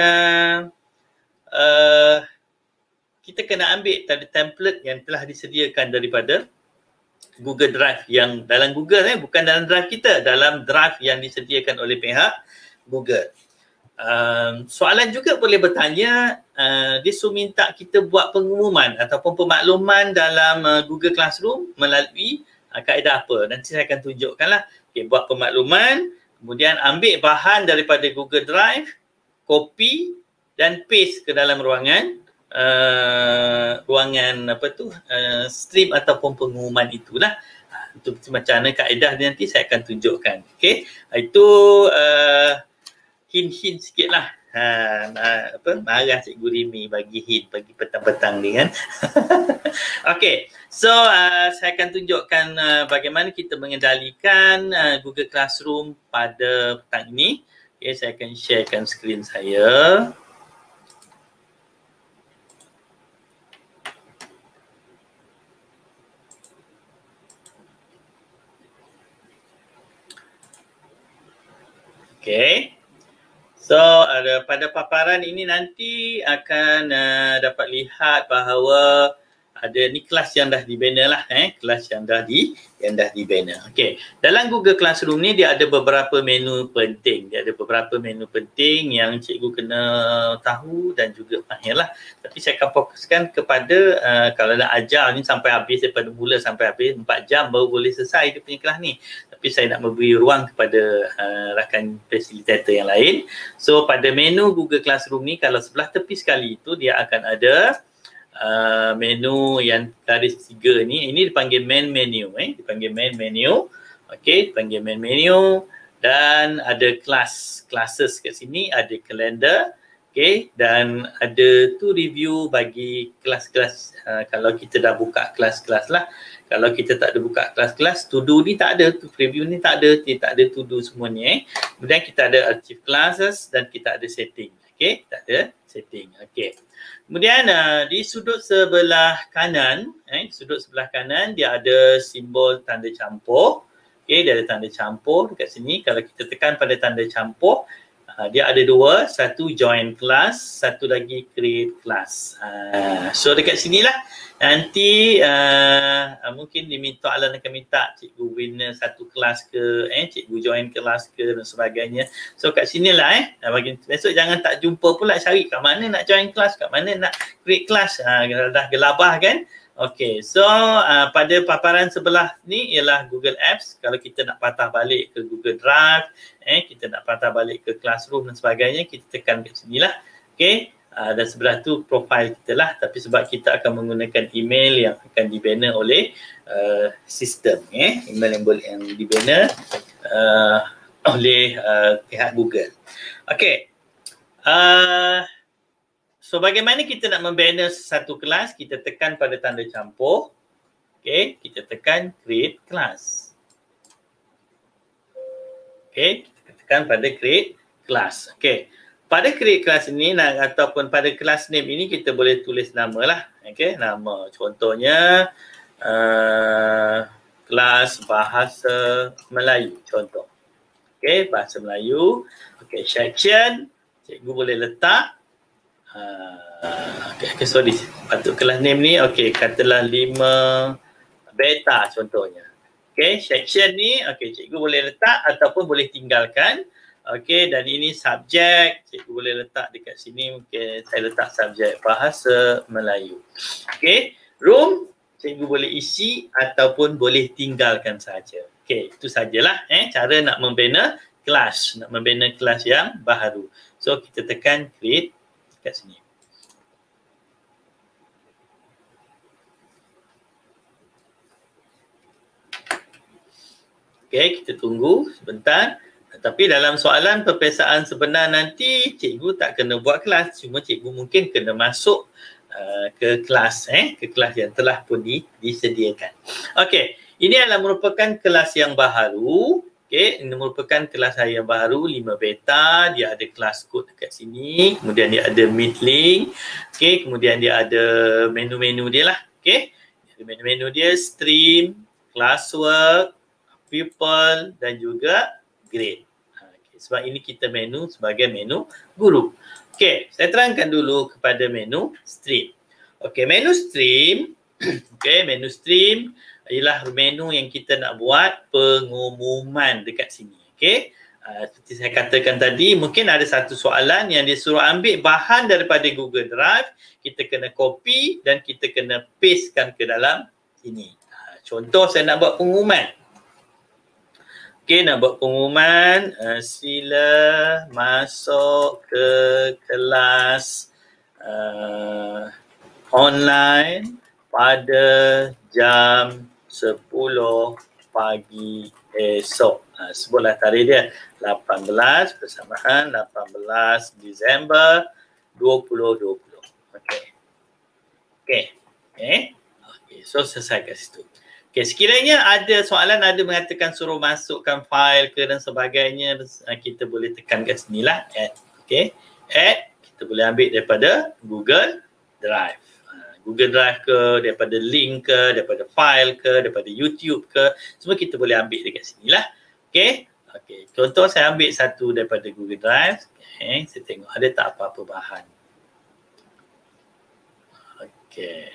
kita kena ambil tadi template yang telah disediakan daripada Google Drive yang dalam Google bukan dalam drive kita, dalam drive yang disediakan oleh pihak Google. Soalan juga boleh bertanya, dia suruh minta kita buat pengumuman ataupun pemakluman dalam Google Classroom melalui kaedah apa. Nanti saya akan tunjukkanlah. Okay, buat pemakluman, kemudian ambil bahan daripada Google Drive, copy dan paste ke dalam ruangan stream ataupun pengumuman itulah. Itu macam mana kaedah dia nanti saya akan tunjukkan. Okey, itu hint-hint sikit lah. Marah Cikgu Rimi bagi hint pagi petang-petang ni kan. Okey, so saya akan tunjukkan bagaimana kita mengendalikan Google Classroom pada petang ini. Okey, saya akan sharekan skrin saya. Okay, so pada paparan ini nanti akan dapat lihat bahawa ada ni kelas yang dah di banner lah, kelas yang dah di banner. Okay, dalam Google Classroom ni dia ada beberapa menu penting. Dia ada beberapa menu penting yang cikgu kena tahu dan juga faham lah. Tapi saya akan fokuskan kepada kalau nak ajar ni sampai habis, daripada mula sampai habis 4 jam baru boleh selesai dia punya kelas ni. Tapi saya nak memberi ruang kepada rakan fasilitator yang lain. So pada menu Google Classroom ni, kalau sebelah tepi sekali itu dia akan ada menu yang garis 3 ni. Ini dipanggil main menu, dipanggil main menu. Okey, dipanggil main menu dan ada classes kat sini, ada calendar. Okey, dan ada tu review bagi kelas-kelas. Kalau kita dah buka kelas-kelas lah. Kalau kita tak ada buka kelas-kelas, to do ni tak ada, to preview ni tak ada, dia tak ada to do semua ni. Kemudian kita ada archive classes dan kita ada setting. Okey, tak ada setting. Okey. Kemudian di sudut sebelah kanan, dia ada simbol tanda campur. Okey, dia ada tanda campur dekat sini. Kalau kita tekan pada tanda campur, dia ada 2, satu join class, satu lagi create class. So dekat sinilah nanti mungkin Alan akan minta cikgu winner satu kelas ke, cikgu join kelas ke dan sebagainya. So kat sinilah bagi besok jangan tak jumpa pula cari kat mana nak join kelas, kat mana nak create kelas. Dah gelabah kan. Okay, so pada paparan sebelah ni ialah Google Apps. Kalau kita nak patah balik ke Google Drive, kita nak patah balik ke Classroom dan sebagainya, kita tekan kat sini lah. Okay, dan sebelah tu profile kita lah. Tapi sebab kita akan menggunakan email yang akan di-banner oleh sistem, email yang di-banner oleh pihak Google. Okay. So bagaimana kita nak membanner satu kelas? Kita tekan pada tanda campur. Okay, kita tekan create class. Okay, kita tekan pada create class. Okay, pada create class ini ataupun pada class name ini kita boleh tulis nama lah. Okay, nama contohnya kelas bahasa Melayu contoh. Okay, bahasa Melayu. Okay, section cikgu boleh letak sorry, patut kelas name ni, katalah 5 beta contohnya. Section ni, cikgu boleh letak ataupun boleh tinggalkan. Dan ini subjek, cikgu boleh letak dekat sini, saya letak subjek bahasa Melayu. Room, cikgu boleh isi ataupun boleh tinggalkan saja. Itu sajalah cara nak membina kelas, yang baru. So kita tekan create kat sini. Kita tunggu sebentar. Tapi dalam soalan peperiksaan sebenar nanti, cikgu tak kena buat kelas, cuma cikgu mungkin kena masuk ke kelas yang telah pun disediakan. Okey, ini adalah merupakan kelas yang baharu. Okey, ini merupakan kelas saya yang baru 5 beta, dia ada kelas kod dekat sini, kemudian dia ada meet link. Okey, kemudian dia ada menu-menu dia lah. Okey. Ada menu-menu dia, stream, classwork, people dan juga grade. Okay. Sebab ini kita menu sebagai menu guru. Okey, saya terangkan dulu kepada menu stream. Okey, menu stream, okey, menu stream ialah menu yang kita nak buat pengumuman dekat sini. Okey. Seperti saya katakan tadi, mungkin ada satu soalan yang dia suruh ambil bahan daripada Google Drive, kita kena copy dan kita kena pastekan ke dalam sini. Contoh saya nak buat pengumuman. Okey, nak buat pengumuman, sila masuk ke kelas online pada jam 10 pagi esok. Sebutlah tarikh dia, 18 bersamaan 18 Disember 2020. Okey. Okey. Okey, so selesai kat situ. Okey, sekiranya ada soalan, ada mengatakan suruh masukkan fail ke dan sebagainya, kita boleh tekan kat sini lah, add. Okey, add, kita boleh ambil daripada Google Drive. Google Drive ke, daripada link ke, daripada file ke, daripada YouTube ke, semua kita boleh ambil dekat sini lah. Okey, okey. Contoh saya ambil satu daripada Google Drive. Okay, saya tengok ada tak apa-apa bahan. Okey.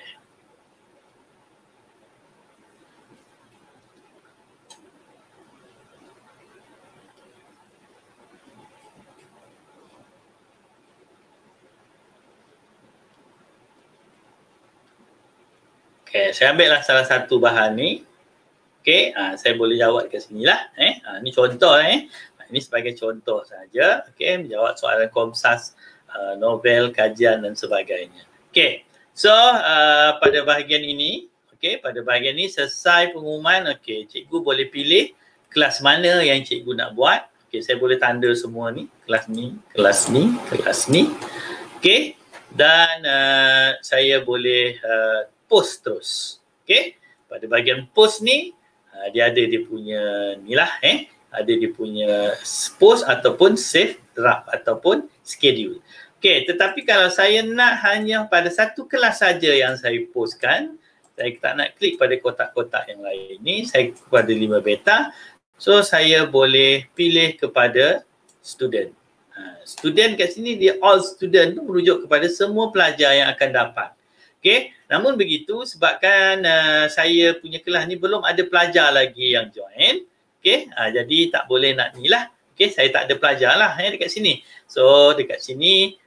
Okay, saya ambil lah salah satu bahan ni. Okay, saya boleh jawab kat sini lah. Ni contoh ini sebagai contoh saja. Okay, menjawab soalan Komsas, novel, kajian dan sebagainya. Okay, so pada bahagian ini, okay, pada bahagian ini selesai pengumuman. Okay, cikgu boleh pilih kelas mana yang cikgu nak buat. Okay, saya boleh tanda semua ni. Kelas ni, kelas ni, kelas ni. Okay, dan saya boleh post terus. Okey, pada bahagian post ni dia ada dia punya ni lah ada dia punya post ataupun save draft ataupun schedule. Okey, tetapi kalau saya nak hanya pada satu kelas saja yang saya postkan, saya tak nak klik pada kotak-kotak yang lain ni, saya pada 5 beta. So saya boleh pilih kepada student. Student kat sini dia all student tu merujuk kepada semua pelajar yang akan dapat. Okey, namun begitu sebabkan saya punya kelas ni belum ada pelajar lagi yang join. Okey, jadi tak boleh nak ni lah. Okey, saya tak ada pelajar lah dekat sini. So dekat sini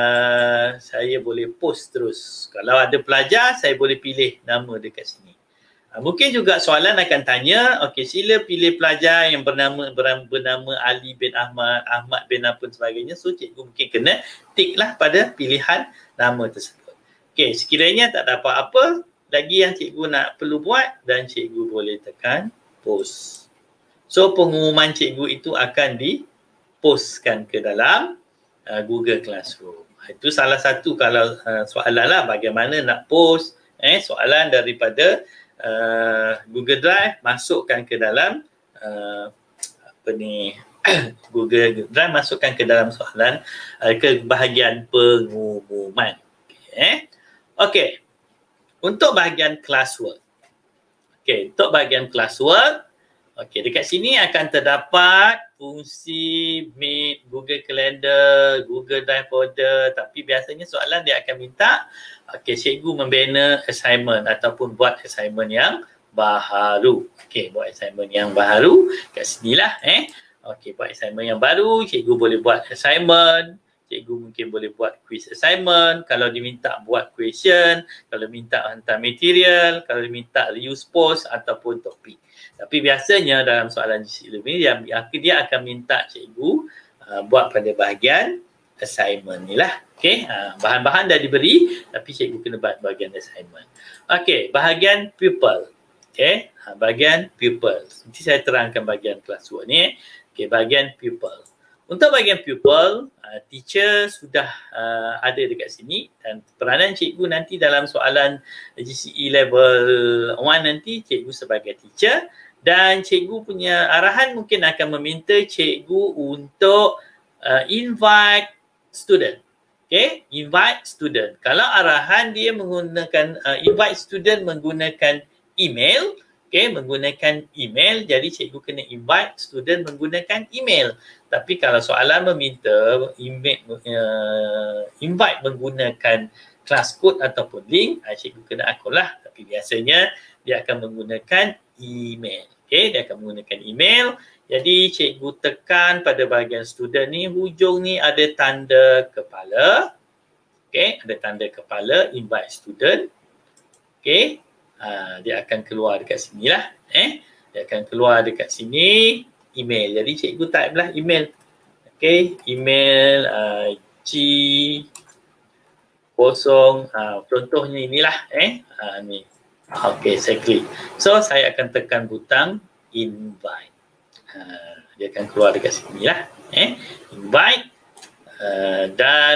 saya boleh post terus. Kalau ada pelajar, saya boleh pilih nama dekat sini. Mungkin juga soalan akan tanya, okey, sila pilih pelajar yang bernama Ali bin Ahmad, Ahmad bin apa sebagainya. So cikgu mungkin kena tick lah pada pilihan nama tersebut. Okey, sekiranya tak dapat apa lagi yang cikgu nak perlu buat, dan cikgu boleh tekan post. So pengumuman cikgu itu akan dipostkan ke dalam Google Classroom. Itu salah satu kalau soalan lah bagaimana nak post soalan daripada Google Drive masukkan ke dalam Google Drive masukkan ke dalam soalan ke bahagian pengumuman. Okey, untuk bahagian classwork. Okey, untuk bahagian classwork, okey, dekat sini akan terdapat fungsi Meet, Google Calendar, Google Drive Folder, tapi biasanya soalan dia akan minta okey, cikgu membina assignment ataupun buat assignment yang baharu. Okey, buat assignment yang baharu kat sinilah okey, buat assignment yang baru, cikgu boleh buat assignment. Cikgu mungkin boleh buat quiz assignment, kalau diminta buat question, kalau minta hantar material, kalau diminta reuse post ataupun topik. Tapi biasanya dalam soalan GC ni dia akan minta cikgu buat pada bahagian assignment ni lah. Okay, bahan-bahan dah diberi tapi cikgu kena buat bahagian assignment. Okay, bahagian pupil. Okay, bahagian pupil. Nanti saya terangkan bahagian classwork ni. Okay, bahagian pupil. Untuk bahagian pupil, teacher sudah ada dekat sini dan peranan cikgu nanti dalam soalan GCE level 1 nanti cikgu sebagai teacher dan cikgu punya arahan mungkin akan meminta cikgu untuk invite student. Okay, invite student. Kalau arahan dia menggunakan invite student menggunakan email, okay, menggunakan email, jadi cikgu kena invite student menggunakan email. Tapi kalau soalan meminta invite menggunakan class code ataupun link, cikgu kena akur lah. Tapi biasanya dia akan menggunakan email. Okay, dia akan menggunakan email. Jadi cikgu tekan pada bahagian student ni, hujung ni ada tanda kepala. Okay, ada tanda kepala, invite student. Okay. Dia akan keluar dekat sini lah. Dia akan keluar dekat sini email. Jadi cikgu type lah email. Okay, email G0 contohnya inilah ni. Okay, saya klik. So saya akan tekan butang invite. Dia akan keluar dekat sini lah. Invite dan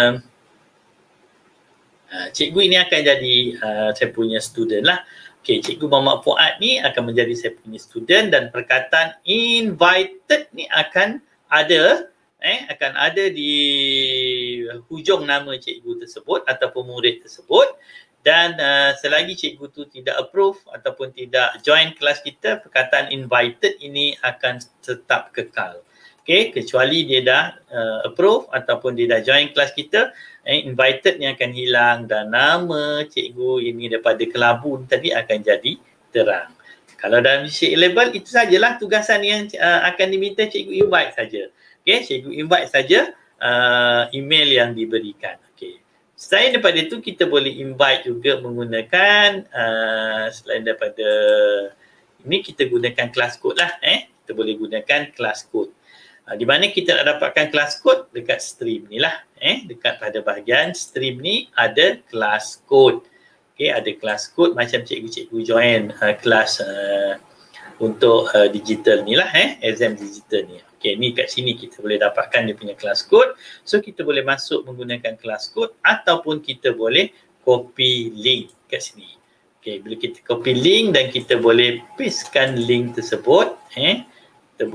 cikgu ini akan jadi saya punya student lah. Okay, Cikgu Muhammad Fuad ni akan menjadi saya punya student dan perkataan invited ni akan ada di hujung nama cikgu tersebut ataupun murid tersebut dan selagi cikgu tu tidak approve ataupun tidak join kelas kita, perkataan invited ini akan tetap kekal. Okay, kecuali dia dah approve ataupun dia dah join kelas kita, invited ni akan hilang dan nama cikgu ini daripada kelabun tadi akan jadi terang. Kalau dalam GCE level itu sajalah tugasan yang akan diminta cikgu invite saja. Okay, cikgu invite saja email yang diberikan. Okay. Selain daripada itu kita boleh invite juga menggunakan selain daripada ini kita gunakan class code lah. Kita boleh gunakan class code. Di mana kita nak dapatkan class code dekat stream ni lah. Dekat pada bahagian stream ni ada class code. Okay, ada class code macam cikgu-cikgu join kelas untuk digital ni lah. Exam digital ni. Okay, ni kat sini kita boleh dapatkan dia punya class code. So kita boleh masuk menggunakan class code ataupun kita boleh copy link kat sini. Okay, bila kita copy link dan kita boleh pastekan link tersebut. Kita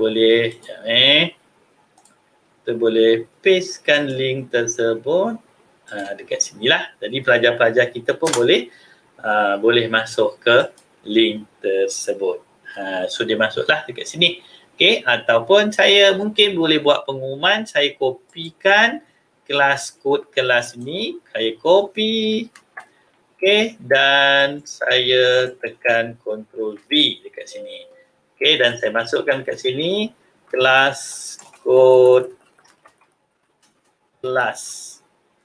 boleh pastekan link tersebut dekat sinilah. Jadi pelajar-pelajar kita pun boleh masuk ke link tersebut. So dia masuklah dekat sini. Okay, ataupun saya mungkin boleh buat pengumuman, saya kopikan kelas kod kelas ini, saya copy. Okay, dan saya tekan Ctrl V dekat sini. Okay, dan saya masukkan dekat sini kelas kod kelas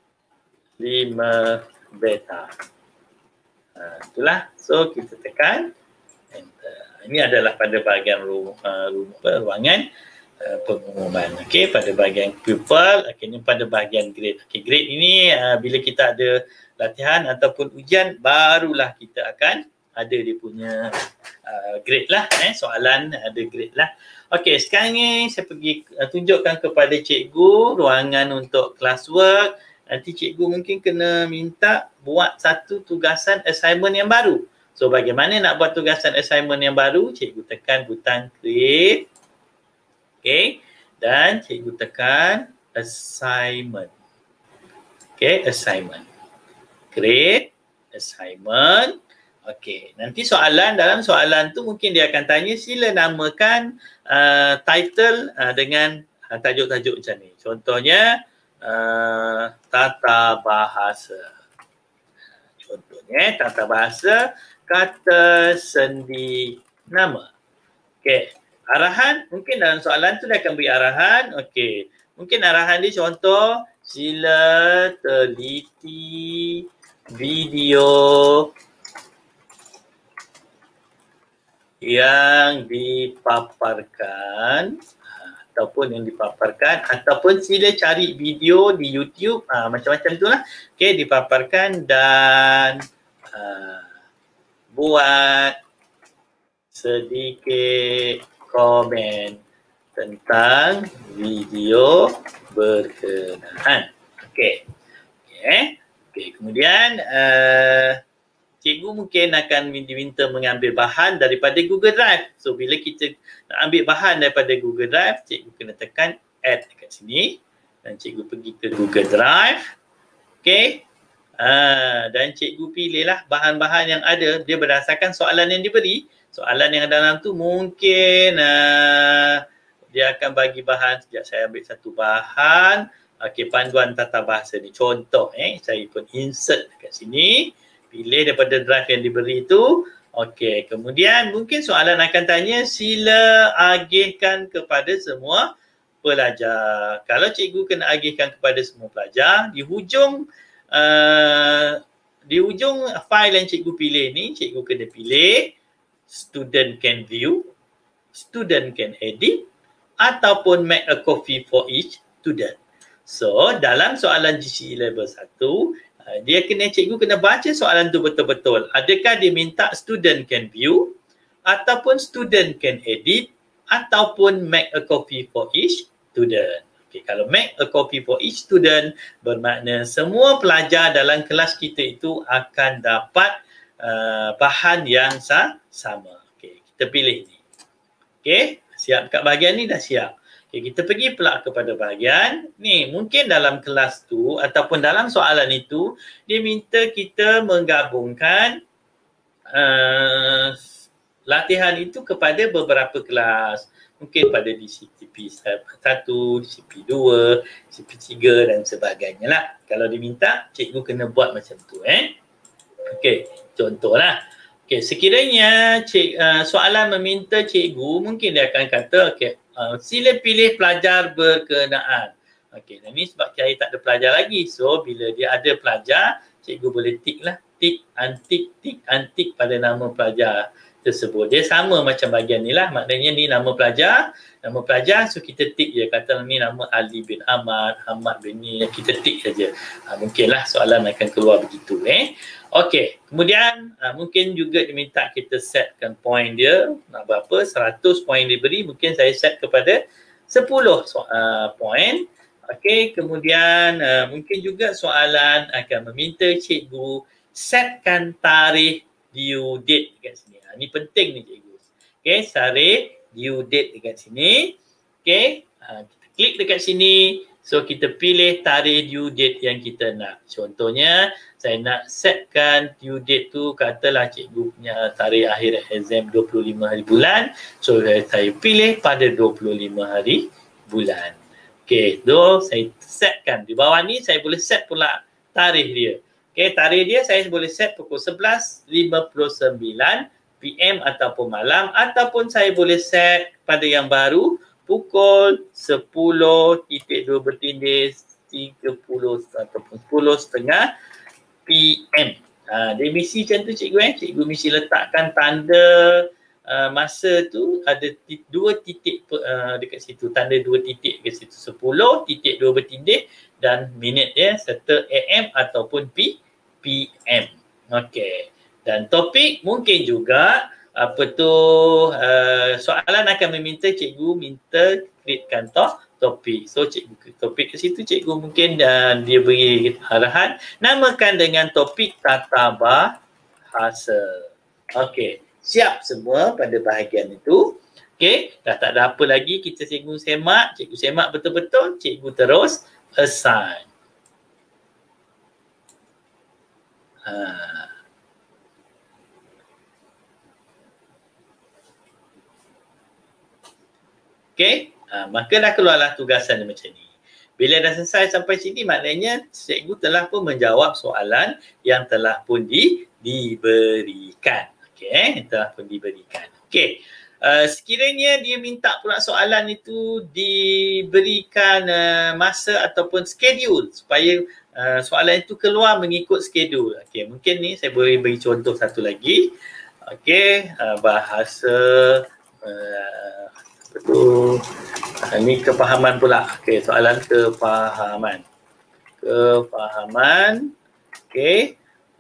5 beta. Itulah. So kita tekan enter. Ini adalah pada bahagian ruangan pengumuman. Okey, pada bahagian pupil, akhirnya pada bahagian grade. Okey, grade ini bila kita ada latihan ataupun ujian barulah kita akan ada dia punya grade lah. Soalan ada grade lah. Okey, sekarang ni saya pergi tunjukkan kepada cikgu ruangan untuk classwork. Nanti cikgu mungkin kena minta buat satu tugasan assignment yang baru. So bagaimana nak buat tugasan assignment yang baru? Cikgu tekan butang create. Okay. Dan cikgu tekan assignment. Okay, assignment. Create assignment. Okay. Nanti dalam soalan tu mungkin dia akan tanya sila namakan title dengan tajuk-tajuk macam ni. Contohnya tata bahasa. Contohnya tata bahasa kata sendi nama. Okey, arahan mungkin dalam soalan tu dia akan beri arahan. Okey, mungkin arahan dia contoh sila teliti video yang dipaparkan ataupun sila cari video di YouTube macam-macam itulah. Okey, dipaparkan dan buat sedikit komen tentang video berkenaan. Okey. Kemudian cikgu mungkin akan diminta mengambil bahan daripada Google Drive. So bila kita nak ambil bahan daripada Google Drive, cikgu kena tekan add dekat sini dan cikgu pergi ke Google Drive. Okey. Dan cikgu pilihlah bahan-bahan yang ada. Dia berdasarkan soalan yang diberi. Soalan yang dalam tu mungkin dia akan bagi bahan. Sekejap saya ambil satu bahan. Okey, panduan tata bahasa ni. Contoh saya pun insert dekat sini. Pilih daripada drive yang diberi itu. Okey, kemudian mungkin soalan akan tanya sila agihkan kepada semua pelajar. Kalau cikgu kena agihkan kepada semua pelajar, di hujung file yang cikgu pilih ni, cikgu kena pilih student can view, student can edit ataupun make a copy for each student. So dalam soalan GCE level 1, cikgu kena baca soalan tu betul-betul. Adakah dia minta student can view ataupun student can edit ataupun make a copy for each student. Okay, kalau make a copy for each student bermakna semua pelajar dalam kelas kita itu akan dapat bahan yang sama. Okay, kita pilih ni. Okay, siap kat bahagian ni dah siap. Okay, kita pergi pula kepada bahagian ni. Mungkin dalam kelas tu ataupun dalam soalan itu dia minta kita menggabungkan latihan itu kepada beberapa kelas. Mungkin pada DCP 1, DCP 2, DCP 3 dan sebagainya lah. Kalau diminta, cikgu kena buat macam tu. Okey, contohlah. Okey, sekiranya soalan meminta cikgu, mungkin dia akan kata, okey, sila pilih pelajar berkenaan. Okey, dan ni sebab saya tak ada pelajar lagi. So, bila dia ada pelajar, cikgu boleh tick lah. Tick, untick pada nama pelajar tersebut. Dia sama macam bahagian ni lah. Maknanya ni nama pelajar. Nama pelajar, so kita tick je. Kata ni nama Ali bin Ahmad, Ahmad bin ni. Kita tick saja. Mungkinlah soalan akan keluar begitu. Okey. Kemudian mungkin juga diminta kita setkan point dia. Nak berapa? 100 point diberi. Mungkin saya set kepada 10 point. Okey. Kemudian mungkin juga soalan akan meminta cikgu setkan tarikh due date dekat sini. Ini penting ni cikgu. Okey, tarikh due date dekat sini. Okey, kita klik dekat sini. So kita pilih tarikh due date yang kita nak. Contohnya, saya nak setkan due date tu, katalah cikgu punya tarikh akhir exam 25 hari bulan. So saya pilih pada 25 hari bulan. Okey, so saya setkan. Di bawah ni saya boleh set pula tarikh dia. Okey, tarikh dia saya boleh set pukul 11.59 PM ataupun malam, ataupun saya boleh set pada yang baru pukul 10.2 ataupun 10.30 PM. Dia mesti macam tu cikgu. Cikgu mesti letakkan tanda masa tu ada 2 titik dekat situ, tanda 2 titik dekat situ, 10.2 dan minit dia serta AM ataupun PM. Okey. Dan topik mungkin juga soalan akan meminta cikgu minta createkan topik. So cikgu topik ke situ, cikgu mungkin dia beri arahan namakan dengan topik tata bahasa. Okey, siap semua pada bahagian itu. Okey, dah tak ada apa lagi, kita cikgu semak betul-betul, cikgu terus assign. Okey, maka dah keluarlah tugasan macam ni. Bila dah selesai sampai sini, maknanya cikgu telah pun menjawab soalan yang telah pun diberikan. Okey, telah pun diberikan. Okey, sekiranya dia minta pula soalan itu diberikan masa ataupun schedule supaya soalan itu keluar mengikut schedule. Okey, mungkin ni saya boleh beri contoh satu lagi. Okey, bahasa betul. Ini kefahaman pula. Okey, soalan kefahaman. Okey.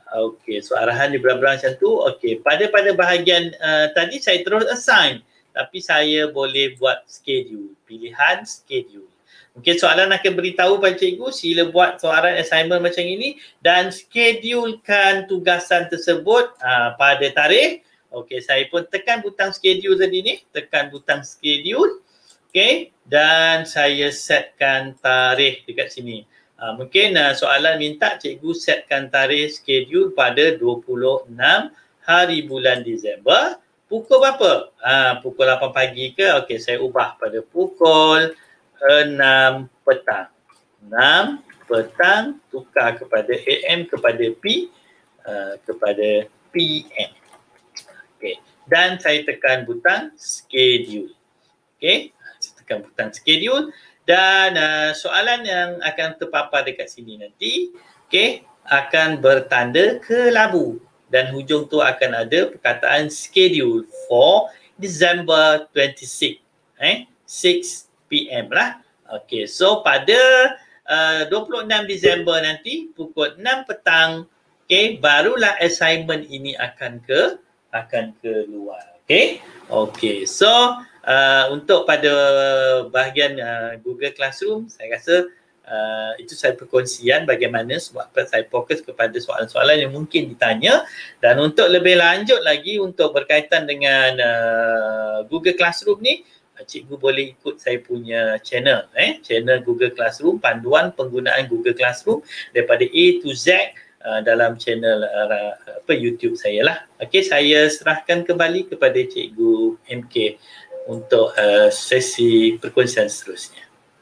Okey, so arahan di belakang macam tu. Okey, pada bahagian tadi saya terus assign, tapi saya boleh buat schedule, pilihan schedule. Mungkin soalan akan beritahu pada cikgu, sila buat soalan assignment macam ini dan schedulekan tugasan tersebut pada tarikh. Okey, saya pun tekan butang schedule tadi ni, tekan butang schedule. Okey, dan saya setkan tarikh dekat sini. Mungkin soalan minta cikgu setkan tarikh schedule pada 26 hari bulan Disember. Pukul berapa? Pukul 8 pagi ke? Okey, saya ubah pada pukul 6 petang. 6 petang tukar kepada AM kepada kepada PM. Okey. Dan saya tekan butang schedule. Okey. Saya tekan butang schedule dan soalan yang akan terpapar dekat sini nanti, okey, akan bertanda kelabu dan hujung tu akan ada perkataan schedule for December 26. 6 PM lah. Okey, so pada 26 Disember nanti pukul 6 petang, okey, barulah assignment ini akan keluar. Okey. Okey, so untuk pada bahagian Google Classroom, saya rasa itu saya perkongsian bagaimana sebab saya fokus kepada soalan-soalan yang mungkin ditanya, dan untuk lebih lanjut lagi untuk berkaitan dengan Google Classroom ni, cikgu boleh ikut saya punya channel, channel Google Classroom, panduan penggunaan Google Classroom daripada A to Z dalam channel YouTube saya lah. Okey, saya serahkan kembali kepada cikgu MK untuk sesi perkongsian seterusnya.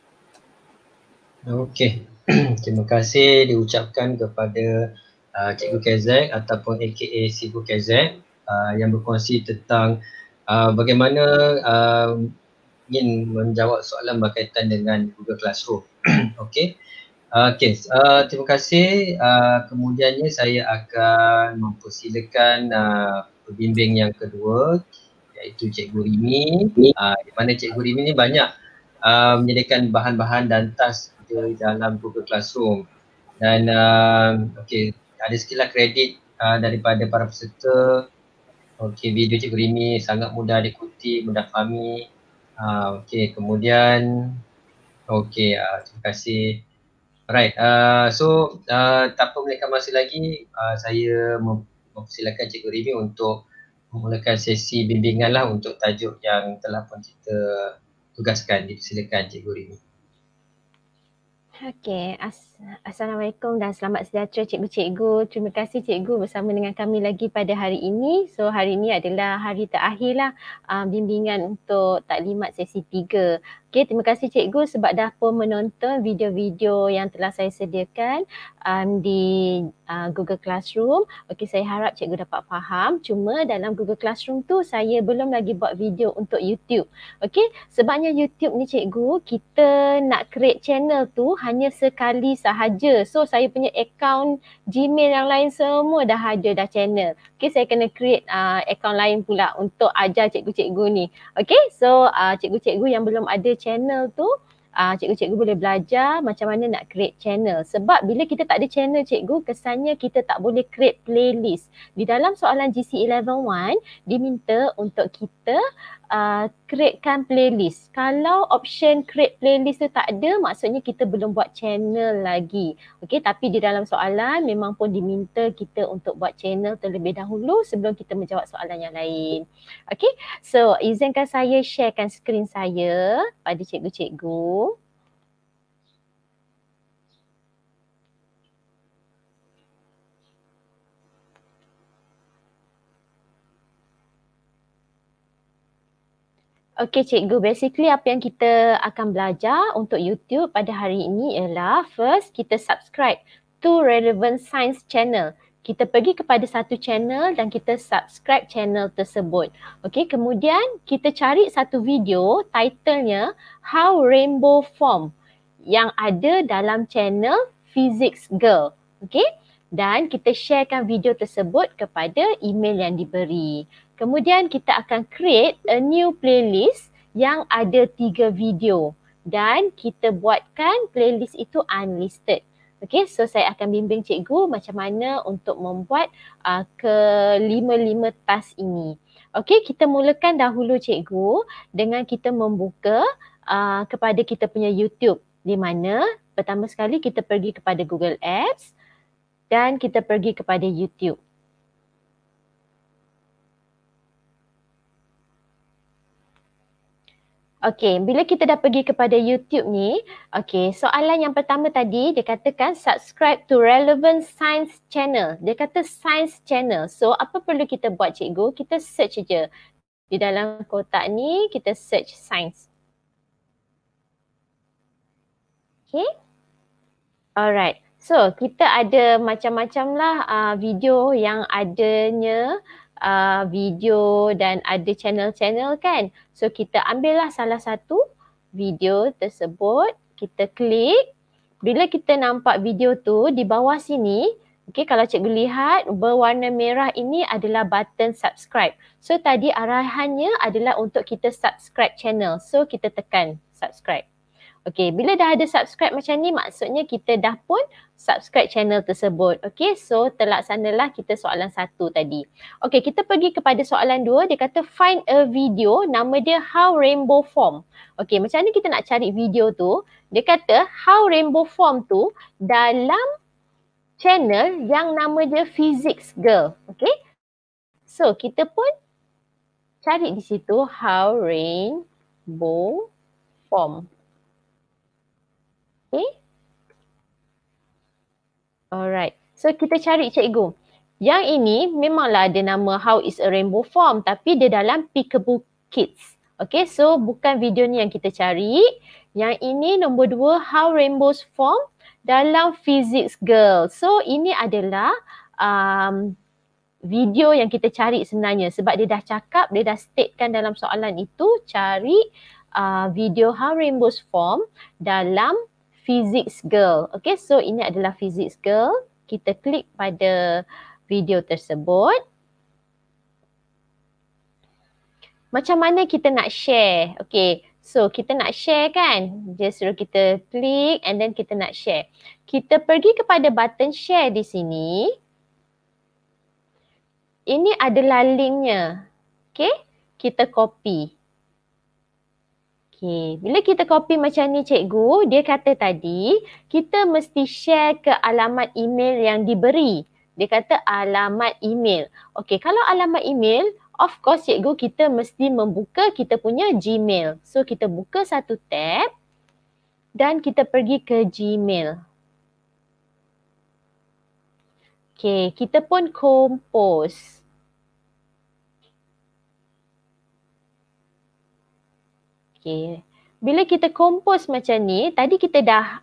Okey. Terima kasih diucapkan kepada Cikgu KZ ataupun AKA Sibu KZ yang berkongsi tentang bagaimana ingin menjawab soalan berkaitan dengan Google Classroom. Okey. Terima kasih. Kemudiannya saya akan mempersilakan pembimbing yang kedua, iaitu Cikgu Rimi. Di mana Cikgu Rimi ni banyak menyediakan bahan-bahan dan task di dalam Google Classroom. Dan okey, ada sekilas kredit daripada para peserta. Okey, video Cikgu Rimi sangat mudah diikuti, mudah fahami. Okey, kemudian terima kasih. Alright, so tanpa melengahkan masa lagi, saya mempersilakan Cikgu Rimi untuk memulakan sesi bimbingan lah untuk tajuk yang telah pun kita tugaskan. Dipersilakan Cikgu Rimi. Okey, Assalamualaikum dan selamat sejahtera cikgu-cikgu. Terima kasih cikgu bersama dengan kami lagi pada hari ini. So hari ini adalah hari terakhir lah bimbingan untuk taklimat sesi 3. Okey, terima kasih cikgu sebab dah pun menonton video-video yang telah saya sediakan di Google Classroom. Okey, saya harap cikgu dapat faham. Cuma dalam Google Classroom tu saya belum lagi buat video untuk YouTube. Okey, sebabnya YouTube ni cikgu, kita nak create channel tu hanya sekali sahaja. So saya punya account Gmail yang lain semua dah ada dah channel. Okey, saya kena create account lain pula untuk ajar cikgu-cikgu ni. Okey, so cikgu-cikgu yang belum ada channel tu, cikgu-cikgu boleh belajar macam mana nak create channel. Sebab bila kita tak ada channel cikgu, kesannya kita tak boleh create playlist. Di dalam soalan GC11-1 diminta untuk kita createkan playlist. Kalau option create playlist tu tak ada, maksudnya kita belum buat channel lagi. Okey, tapi di dalam soalan memang pun diminta kita untuk buat channel terlebih dahulu sebelum kita menjawab soalan yang lain. Okey, so izinkan saya sharekan skrin saya pada cikgu-cikgu. Okey cikgu, basically apa yang kita akan belajar untuk YouTube pada hari ini ialah first kita subscribe to Relevant Science channel. Kita pergi kepada satu channel dan kita subscribe channel tersebut. Okey, kemudian kita cari satu video titlenya How Rainbow Form yang ada dalam channel Physics Girl. Okey, dan kita sharekan video tersebut kepada email yang diberi. Kemudian kita akan create a new playlist yang ada 3 video dan kita buatkan playlist itu unlisted. Okay, so saya akan bimbing cikgu macam mana untuk membuat ke-5 task ini. Okay, kita mulakan dahulu cikgu dengan kita membuka kepada kita punya YouTube, di mana pertama sekali kita pergi kepada Google Apps dan kita pergi kepada YouTube. Okay, bila kita dah pergi kepada YouTube ni, okay, soalan yang pertama tadi dia katakan subscribe to relevant science channel. Dia kata science channel. So, apa perlu kita buat cikgu? Kita search je. Di dalam kotak ni, kita search science. Okay. Alright. So, kita ada macam-macam lah video yang adanya video dan ada channel-channel kan. So kita ambillah salah satu video tersebut, kita klik. Bila kita nampak video tu di bawah sini, okay, kalau cikgu lihat berwarna merah ini adalah button subscribe. So tadi arahannya adalah untuk kita subscribe channel. So kita tekan subscribe. Okay, bila dah ada subscribe macam ni, maksudnya kita dah pun subscribe channel tersebut. Okay, so terlaksanalah kita soalan 1 tadi. Okay, kita pergi kepada soalan 2. Dia kata find a video, nama dia How Rainbow Form. Okay, macam mana kita nak cari video tu? Dia kata How Rainbow Form tu dalam channel yang nama dia Physics Girl. Okay, so kita pun cari di situ How Rainbow Form. Okay. Alright. So kita cari cikgu. Yang ini memanglah ada nama How is a Rainbow Form, tapi dia dalam Peekaboo Kids. Okay, so bukan video ni yang kita cari. Yang ini nombor 2 How Rainbows Form dalam Physics Girl. So ini adalah video yang kita cari sebenarnya, sebab dia dah cakap, dia dah statekan dalam soalan itu cari video How Rainbows Form dalam Physics Girl. Okay, so ini adalah Physics Girl. Kita klik pada video tersebut. Macam mana kita nak share? Okay, so kita nak share kan? Dia suruh kita klik and then kita nak share. Kita pergi kepada button share di sini. Ini adalah linknya. Okay, kita copy. Okay, bila kita copy macam ni cikgu, dia kata tadi kita mesti share ke alamat email yang diberi. Dia kata alamat email. Okay, kalau alamat email, of course cikgu kita mesti membuka kita punya Gmail. So kita buka satu tab dan kita pergi ke Gmail. Okay, kita pun compose. Okay. Bila kita compose macam ni, tadi kita dah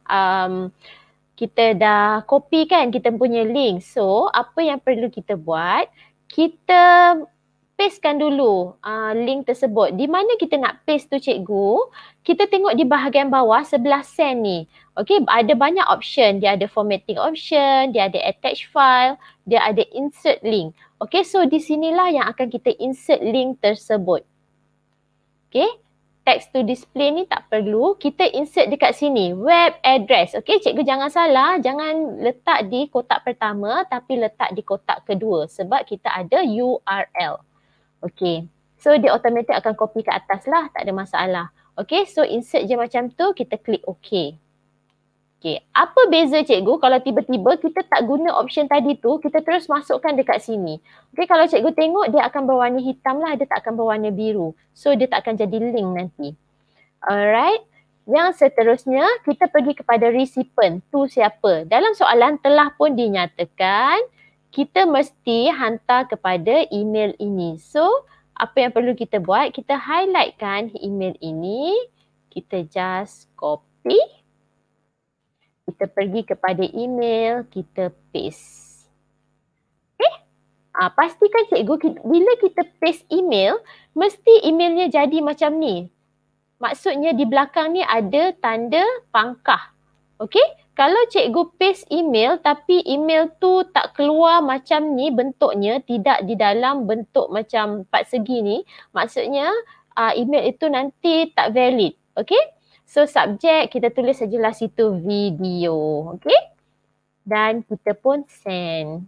copy kan kita punya link. So, apa yang perlu kita buat? Kita pastekan dulu link tersebut. Di mana kita nak paste tu cikgu? Kita tengok di bahagian bawah sebelah send ni. Okay, ada banyak option. Dia ada formatting option, dia ada attach file, dia ada insert link. Okay, so di sinilah yang akan kita insert link tersebut. Okay. Text to display ni tak perlu, kita insert dekat sini, web address. Okay, cikgu jangan salah, jangan letak di kotak pertama tapi letak di kotak kedua sebab kita ada URL. Okay, so dia automatic akan copy ke atas lah, tak ada masalah. Okay, so insert je macam tu, kita klik OK. Okay, apa beza cikgu kalau tiba-tiba kita tak guna option tadi tu, kita terus masukkan dekat sini. Okay, kalau cikgu tengok dia akan berwarna hitam lah, dia tak akan berwarna biru. So dia tak akan jadi link nanti. Alright, yang seterusnya kita pergi kepada recipient, tu siapa. Dalam soalan telah pun dinyatakan kita mesti hantar kepada email ini. So apa yang perlu kita buat, kita highlightkan email ini, kita just copy. Kita pergi kepada email, kita paste. Okay? Pastikan cikgu bila kita paste email, mesti emailnya jadi macam ni. Maksudnya di belakang ni ada tanda pangkah. Okay? Kalau cikgu paste email tapi email tu tak keluar macam ni bentuknya, tidak di dalam bentuk macam empat segi ni, maksudnya email itu nanti tak valid. Okay? So subjek kita tulis sajalah situ video. Okay? Dan kita pun send.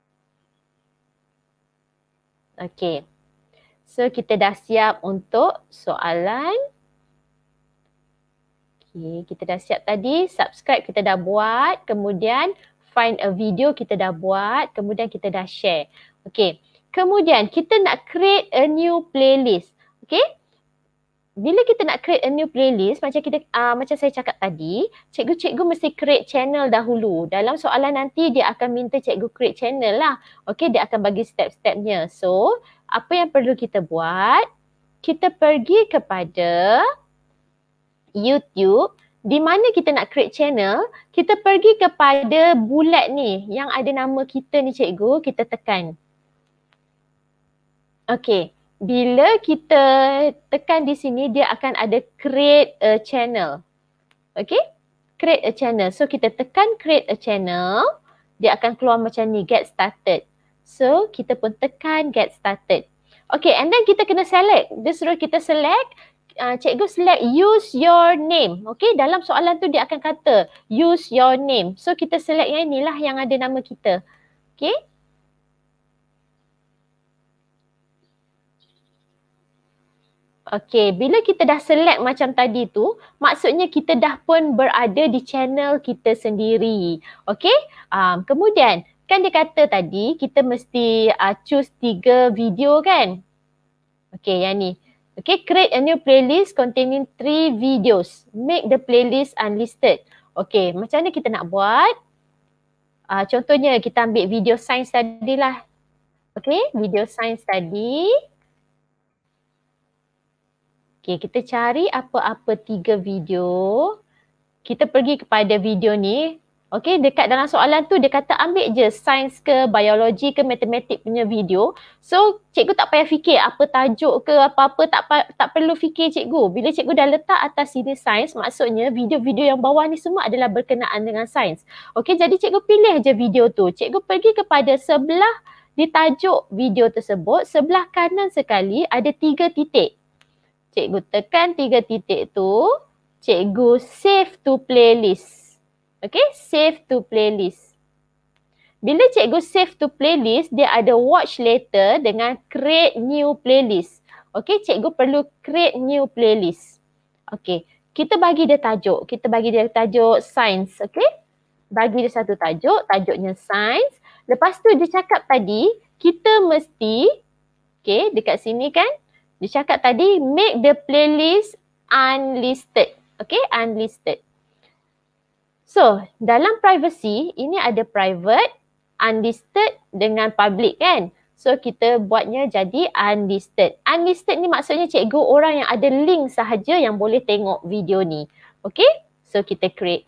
Okay. So kita dah siap untuk soalan. Okay, kita dah siap tadi. Subscribe kita dah buat. Kemudian find a video kita dah buat. Kemudian kita dah share. Okay. Kemudian kita nak create a new playlist. Okay. Bila kita nak create a new playlist, macam saya cakap tadi, cikgu-cikgu mesti create channel dahulu. Dalam soalan nanti dia akan minta cikgu create channel lah. Okay, dia akan bagi step-stepnya. So, apa yang perlu kita buat? Kita pergi kepada YouTube. Di mana kita nak create channel, kita pergi kepada bulat ni yang ada nama kita ni cikgu, kita tekan. Okay. Bila kita tekan di sini, dia akan ada create a channel. Okay? Create a channel. So, kita tekan create a channel. Dia akan keluar macam ni, get started. So, kita pun tekan get started. Okay, and then kita kena select. Dia suruh kita select. Cikgu select use your name. Okay, dalam soalan tu dia akan kata use your name. So, kita select yang inilah yang ada nama kita. Okay? Okay, bila kita dah select macam tadi tu, maksudnya kita dah pun berada di channel kita sendiri. Okay, kemudian kan dia kata tadi kita mesti choose 3 video kan. Okay, yang ni. Okay, create a new playlist containing 3 videos. Make the playlist unlisted. Okay, macam mana kita nak buat? Contohnya kita ambil video science tadi lah. Okay, video science tadi. Okay, kita cari apa-apa 3 video. Kita pergi kepada video ni. Okay, dekat dalam soalan tu dia kata ambil je sains ke, biologi ke, matematik punya video. So, cikgu tak payah fikir apa tajuk ke apa-apa, tak perlu fikir cikgu. Bila cikgu dah letak atas sini sains, maksudnya video-video yang bawah ni semua adalah berkenaan dengan sains. Okay, jadi cikgu pilih je video tu. Cikgu pergi kepada sebelah di tajuk video tersebut, sebelah kanan sekali ada 3 titik. Cikgu tekan 3 titik tu, cikgu save to playlist. Okay, save to playlist. Bila cikgu save to playlist, dia ada watch later dengan create new playlist. Okay, cikgu perlu create new playlist. Okay, kita bagi dia tajuk. Kita bagi dia tajuk science. Okay, bagi dia satu tajuk, tajuknya science. Lepas tu dia cakap tadi, kita mesti, okay, dekat sini kan, dia cakap tadi make the playlist unlisted. Okay, unlisted. So, dalam privacy, ini ada private, unlisted dengan public kan. So, kita buatnya jadi unlisted. Unlisted ni maksudnya cikgu orang yang ada link sahaja yang boleh tengok video ni. Okay, so kita create.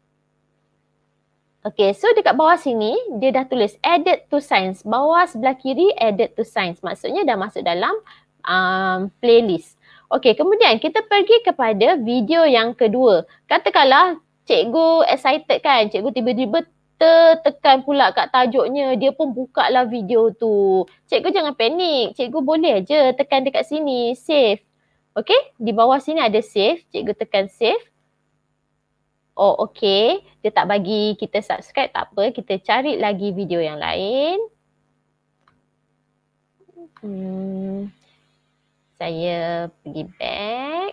Okay, so dekat bawah sini, dia dah tulis added to science. Bawah sebelah kiri added to science. Maksudnya dah masuk dalam playlist. Okay, kemudian kita pergi kepada video yang kedua. Katakanlah cikgu excited kan, cikgu tiba-tiba tertekan pula kat tajuknya, dia pun buka lah video tu. Cikgu jangan panik, cikgu boleh je tekan dekat sini, save. Okay, di bawah sini ada save, cikgu tekan save. Oh okay, dia tak bagi kita subscribe, tak apa, kita cari lagi video yang lain. Saya pergi back.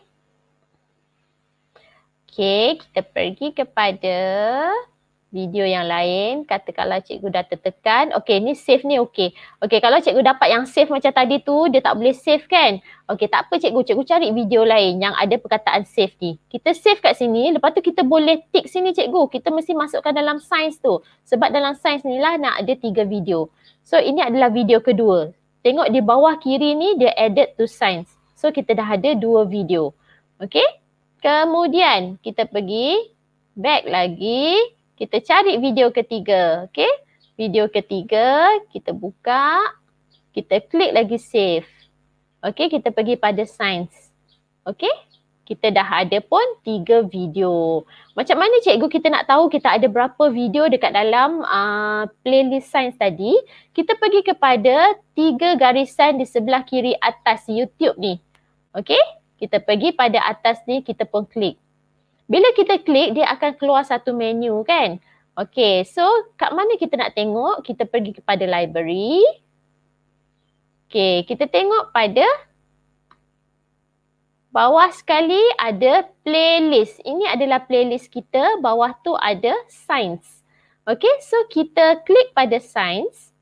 Okay, kita pergi kepada video yang lain. Katakanlah cikgu dah tertekan. Okay, ni save ni okay. Okay, kalau cikgu dapat yang save macam tadi tu, dia tak boleh save kan? Okay, tak apa cikgu. Cikgu cari video lain yang ada perkataan save ni. Kita save kat sini, lepas tu kita boleh tick sini cikgu. Kita mesti masukkan dalam sains tu. Sebab dalam sains ni lah nak ada 3 video. So, ini adalah video kedua. Tengok di bawah kiri ni dia added to science. So kita dah ada 2 video. Okay. Kemudian kita pergi back lagi. Kita cari video ketiga. Okay. Video ketiga kita buka. Kita klik lagi save. Okay. Kita pergi pada science. Okay. Kita dah ada pun 3 video. Macam mana cikgu kita nak tahu kita ada berapa video dekat dalam playlist science tadi? Kita pergi kepada 3 garisan di sebelah kiri atas YouTube ni. Okay? Kita pergi pada atas ni, kita pun klik. Bila kita klik, dia akan keluar satu menu kan? Okay, so kat mana kita nak tengok? Kita pergi kepada library. Okay, kita tengok pada bawah sekali ada playlist. Ini adalah playlist kita. Bawah tu ada science. Okay, so kita klik pada science.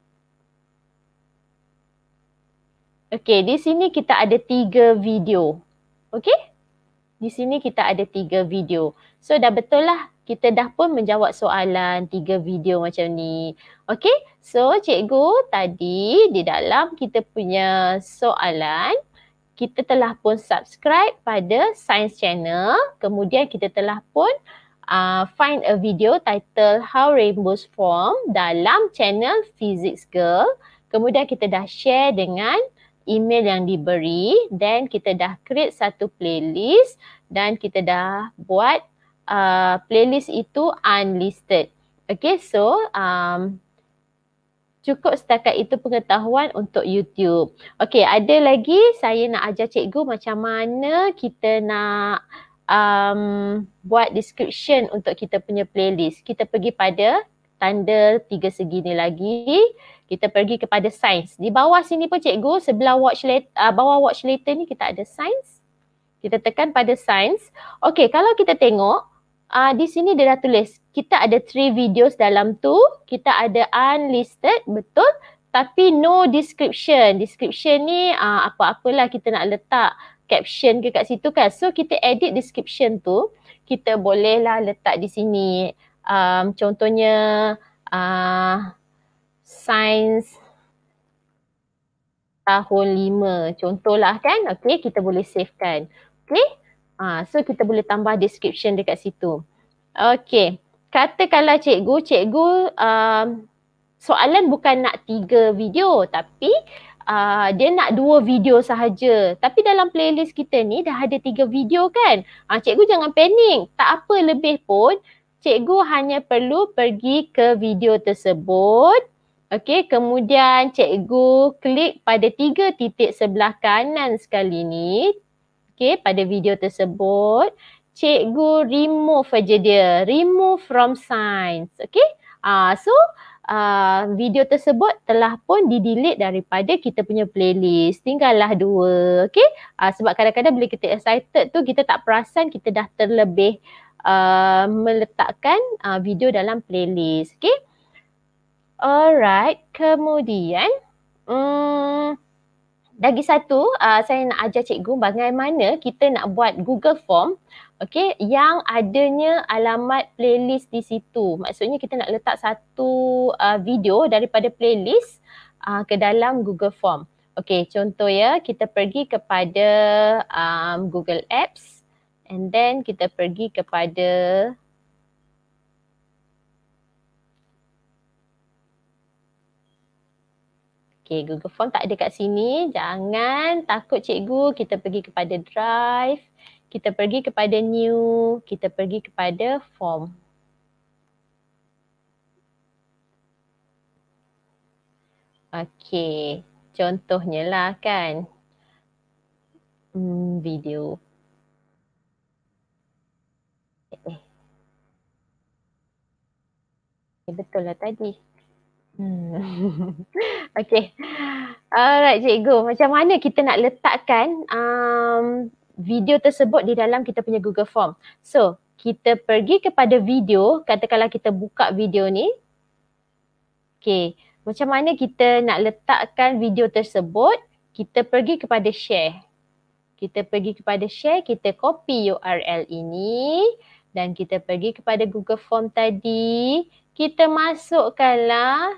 Okay, di sini kita ada 3 video. Okay, di sini kita ada 3 video. So dah betul lah. Kita dah pun menjawab soalan 3 video macam ni. Okay, so cikgu tadi di dalam kita punya soalan, kita telah pun subscribe pada Science Channel. Kemudian kita telah pun find a video title How Rainbows Form dalam channel Physics Girl. Kemudian kita dah share dengan email yang diberi. Dan kita dah create satu playlist. Dan kita dah buat playlist itu unlisted. Okay, so cukup setakat itu pengetahuan untuk YouTube. Okay, ada lagi saya nak ajar cikgu macam mana kita nak buat description untuk kita punya playlist. Kita pergi pada tanda 3 segi ni lagi. Kita pergi kepada science. Di bawah sini pun cikgu, sebelah bawah watch later ni kita ada science. Kita tekan pada science. Okay, kalau kita tengok, di sini dia dah tulis, kita ada 3 videos dalam tu, kita ada unlisted, betul, tapi no description. Description ni apa-apalah kita nak letak caption ke kat situ kan. So kita edit description tu, kita bolehlah letak di sini. Contohnya science tahun 5, contohlah kan. Okay, kita boleh save kan. Okay. So kita boleh tambah description dekat situ. Okay. Katakanlah cikgu soalan bukan nak 3 video tapi dia nak 2 video sahaja. Tapi dalam playlist kita ni dah ada 3 video kan. Cikgu jangan panik. Tak apa lebih pun. Cikgu hanya perlu pergi ke video tersebut. Okay, kemudian cikgu klik pada 3 titik sebelah kanan sekali ni. Okay, pada video tersebut, cikgu remove aja dia. Remove from science. Okay. So, video tersebut telah pun di-delete daripada kita punya playlist. Tinggallah 2. Okay. Sebab kadang-kadang bila kita excited tu, kita tak perasan kita dah terlebih meletakkan video dalam playlist. Okay. Alright. Kemudian, lagi satu, saya nak ajar cikgu bagaimana kita nak buat Google Form, okay, yang adanya alamat playlist di situ. Maksudnya kita nak letak satu video daripada playlist ke dalam Google Form. Okay, contoh ya, kita pergi kepada Google Apps and then kita pergi kepada okay, Google Form tak ada kat sini. Jangan takut cikgu. Kita pergi kepada Drive. Kita pergi kepada New. Kita pergi kepada Form. Okay. Contohnya lah kan. Video. Betul lah tadi. Okay. Alright cikgu, macam mana kita nak letakkan video tersebut di dalam kita punya Google Form. So, kita pergi kepada video, katakanlah kita buka video ni. Okay, macam mana kita nak letakkan video tersebut? Kita pergi kepada share. Kita pergi kepada share, kita copy URL ini dan kita pergi kepada Google Form tadi. Kita masukkanlah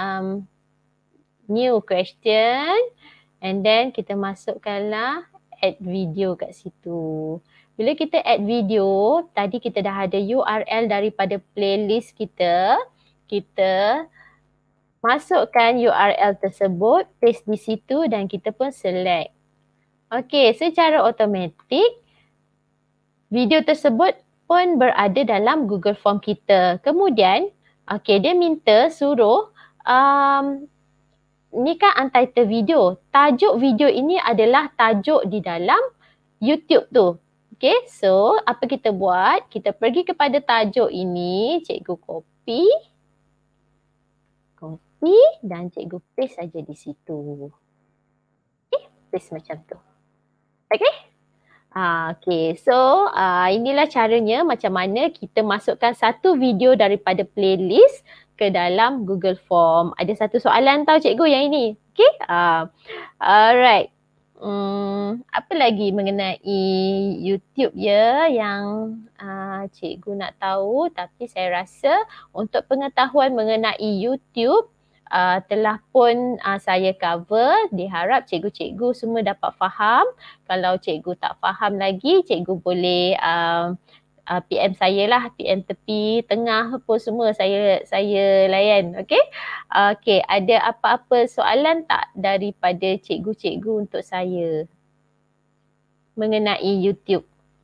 new question and then kita masukkanlah add video kat situ. Bila kita add video, tadi kita dah ada URL daripada playlist kita. Kita masukkan URL tersebut, paste di situ dan kita pun select. Okey, secara automatik video tersebut pun berada dalam Google Form kita. Kemudian, okey, dia minta suruh ni kan untitled video. Tajuk video ini adalah tajuk di dalam YouTube tu. Okay, so apa kita buat? Kita pergi kepada tajuk ini, cikgu copy copy dan cikgu paste saja di situ. Okay, paste macam tu. Okay. Okay, so inilah caranya macam mana kita masukkan satu video daripada playlist ke dalam Google Form. Ada satu soalan tau cikgu yang ini. Okay, alright. Apa lagi mengenai YouTube ya yang cikgu nak tahu, tapi saya rasa untuk pengetahuan mengenai YouTube telah pun saya cover. Diharap cikgu-cikgu semua dapat faham. Kalau cikgu tak faham lagi, cikgu boleh PM saya lah, PM tepi tengah pun semua saya layan. Okey. Okey, ada apa-apa soalan tak daripada cikgu-cikgu untuk saya mengenai YouTube?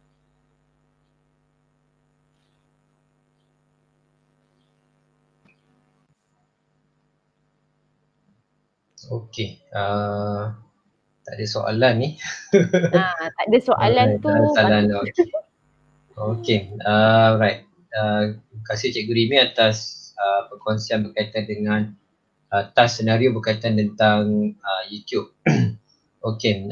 Okey, tak ada soalan ni. Tak ada soalan tu. Okey, right. Terima kasih Cikgu Rimi atas perkongsian berkaitan dengan task senario berkaitan tentang YouTube. Okey,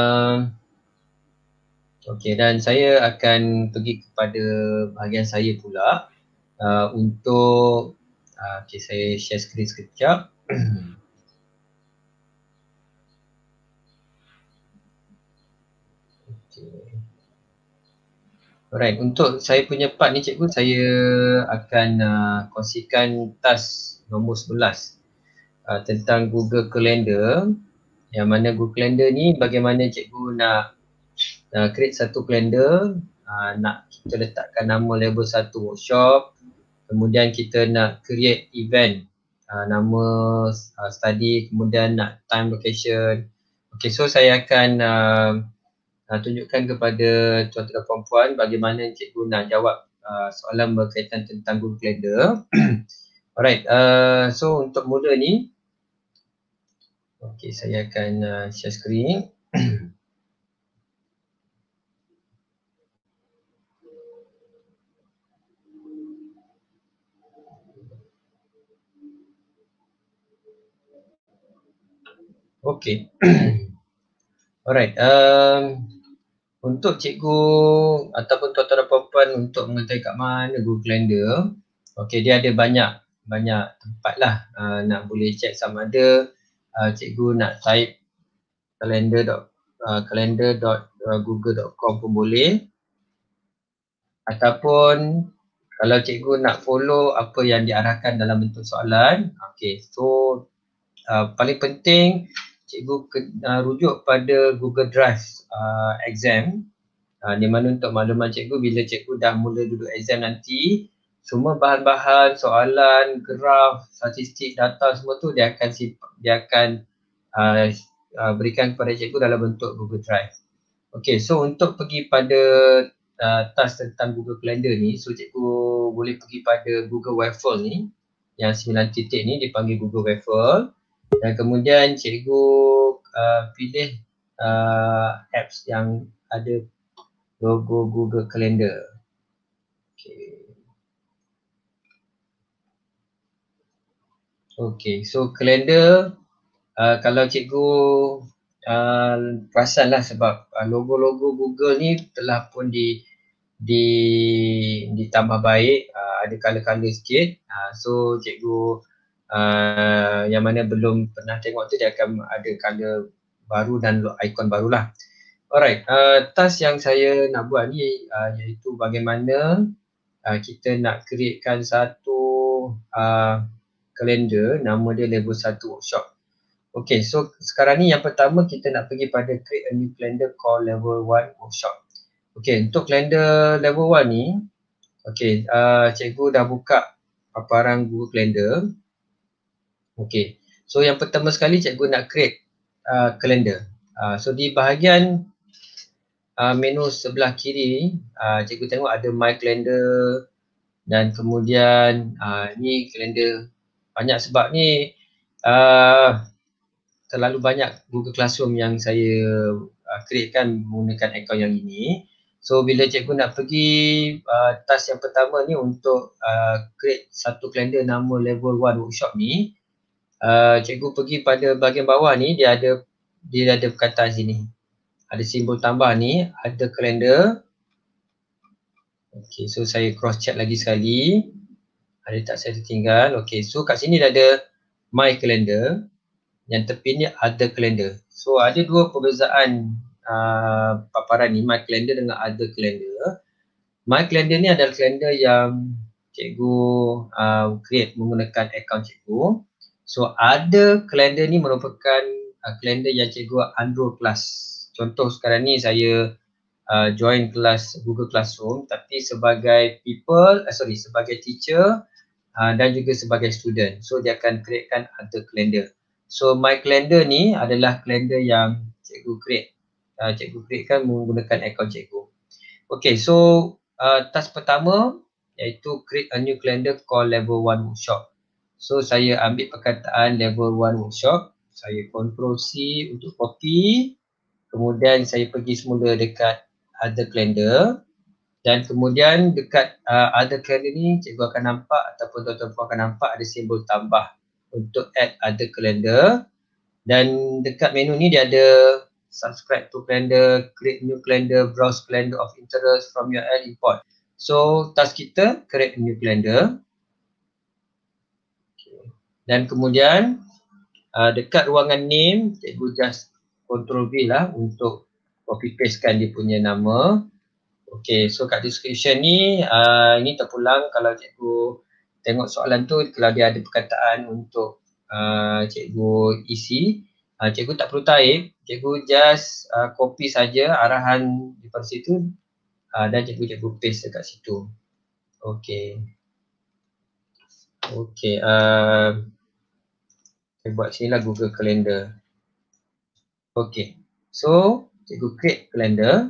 okey, dan saya akan pergi kepada bahagian saya pula untuk okey, saya share skrin sekejap. Alright, untuk saya punya part ni cikgu, saya akan kongsikan task nombor 11 tentang Google Calendar, yang mana Google Calendar ni bagaimana cikgu nak create satu calendar, nak kita letakkan nama level 1 workshop, kemudian kita nak create event, nama study, kemudian nak time location. Okay, so saya akan tunjukkan kepada tuan-tuan dan puan-puan bagaimana cikgu nak jawab soalan berkaitan tentang Google Calendar. Alright, so untuk mula ni, okay, saya akan share screen. Okay. Alright, untuk cikgu ataupun tuan-tuan dan puan-puan untuk mengetahui kat mana Google Calendar, okay, dia ada banyak tempat lah nak boleh check sama ada cikgu nak type calendar.google.com pun boleh, ataupun kalau cikgu nak follow apa yang diarahkan dalam bentuk soalan. Okay, so paling penting cikgu rujuk pada Google Drive exam, di mana untuk makluman cikgu, bila cikgu dah mula duduk exam nanti, semua bahan-bahan, soalan, graf, statistik, data semua tu dia akan berikan kepada cikgu dalam bentuk Google Drive. Okay, so untuk pergi pada task tentang Google Calendar ni, so cikgu boleh pergi pada Google Waffle ni, yang 9 titik ni dipanggil Google Waffle. Dan kemudian cikgu pilih apps yang ada logo Google Calendar. Okay, so calendar, kalau cikgu perasan lah sebab logo-logo Google ni telah pun ditambah baik, ada colour-colour sikit. So cikgu yang mana belum pernah tengok tu, dia akan ada colour baru dan ikon barulah. Alright, task yang saya nak buat ni iaitu bagaimana kita nak createkan satu kalender, nama dia level 1 workshop. Okay, so sekarang ni yang pertama kita nak pergi pada create a new calendar called level 1 workshop. Okay, untuk kalender level 1 ni, okay, cikgu dah buka paparan Google Calendar. Okay, so yang pertama sekali cikgu nak create calendar. So di bahagian menu sebelah kiri, cikgu tengok ada My Calendar, dan kemudian ni kalender banyak sebab ni terlalu banyak Google Classroom yang saya createkan menggunakan akaun yang ini. So bila cikgu nak pergi task yang pertama ni untuk create satu kalender nama level 1 workshop ni, cikgu pergi pada bahagian bawah ni, dia ada perkataan sini. Ada simbol tambah ni, ada kalender. Okay, so saya cross check lagi sekali. Ada tak saya tertinggal. Okay, so kat sini dah ada my calendar. Yang tepi ni ada calendar. So ada dua perbezaan paparan ni, my calendar dengan other calendar. My calendar ni adalah kalender yang cikgu create menggunakan akaun cikgu. So other calendar ni merupakan kalender yang cikgu enroll kelas. Contoh sekarang ni saya join kelas Google Classroom tapi sebagai sebagai teacher dan juga sebagai student. So dia akan createkan other calendar. So my calendar ni adalah kalender yang cikgu create. Cikgu createkan menggunakan akaun cikgu. Okay, so task pertama iaitu create a new calendar called level 1 workshop. So saya ambil perkataan level 1 workshop, saya Ctrl C untuk copy, kemudian saya pergi semula dekat other calendar dan kemudian dekat other calendar ni cikgu akan nampak ataupun tuan-tuan akan nampak ada simbol tambah untuk add other calendar, dan dekat menu ni dia ada subscribe to calendar, create new calendar, browse calendar of interest from URL, import. So task kita create a new calendar. Dan kemudian dekat ruangan name cikgu just Ctrl V lah untuk copy pastekan dia punya nama. Okay, so kat description ni ini terpulang kalau cikgu tengok soalan tu, kalau dia ada perkataan untuk cikgu isi, cikgu tak perlu type, cikgu just copy saja arahan di pada situ dan cikgu paste dekat situ. Okay. Okay, saya buat sini lah Google Calendar. Okay, so cikgu create calendar.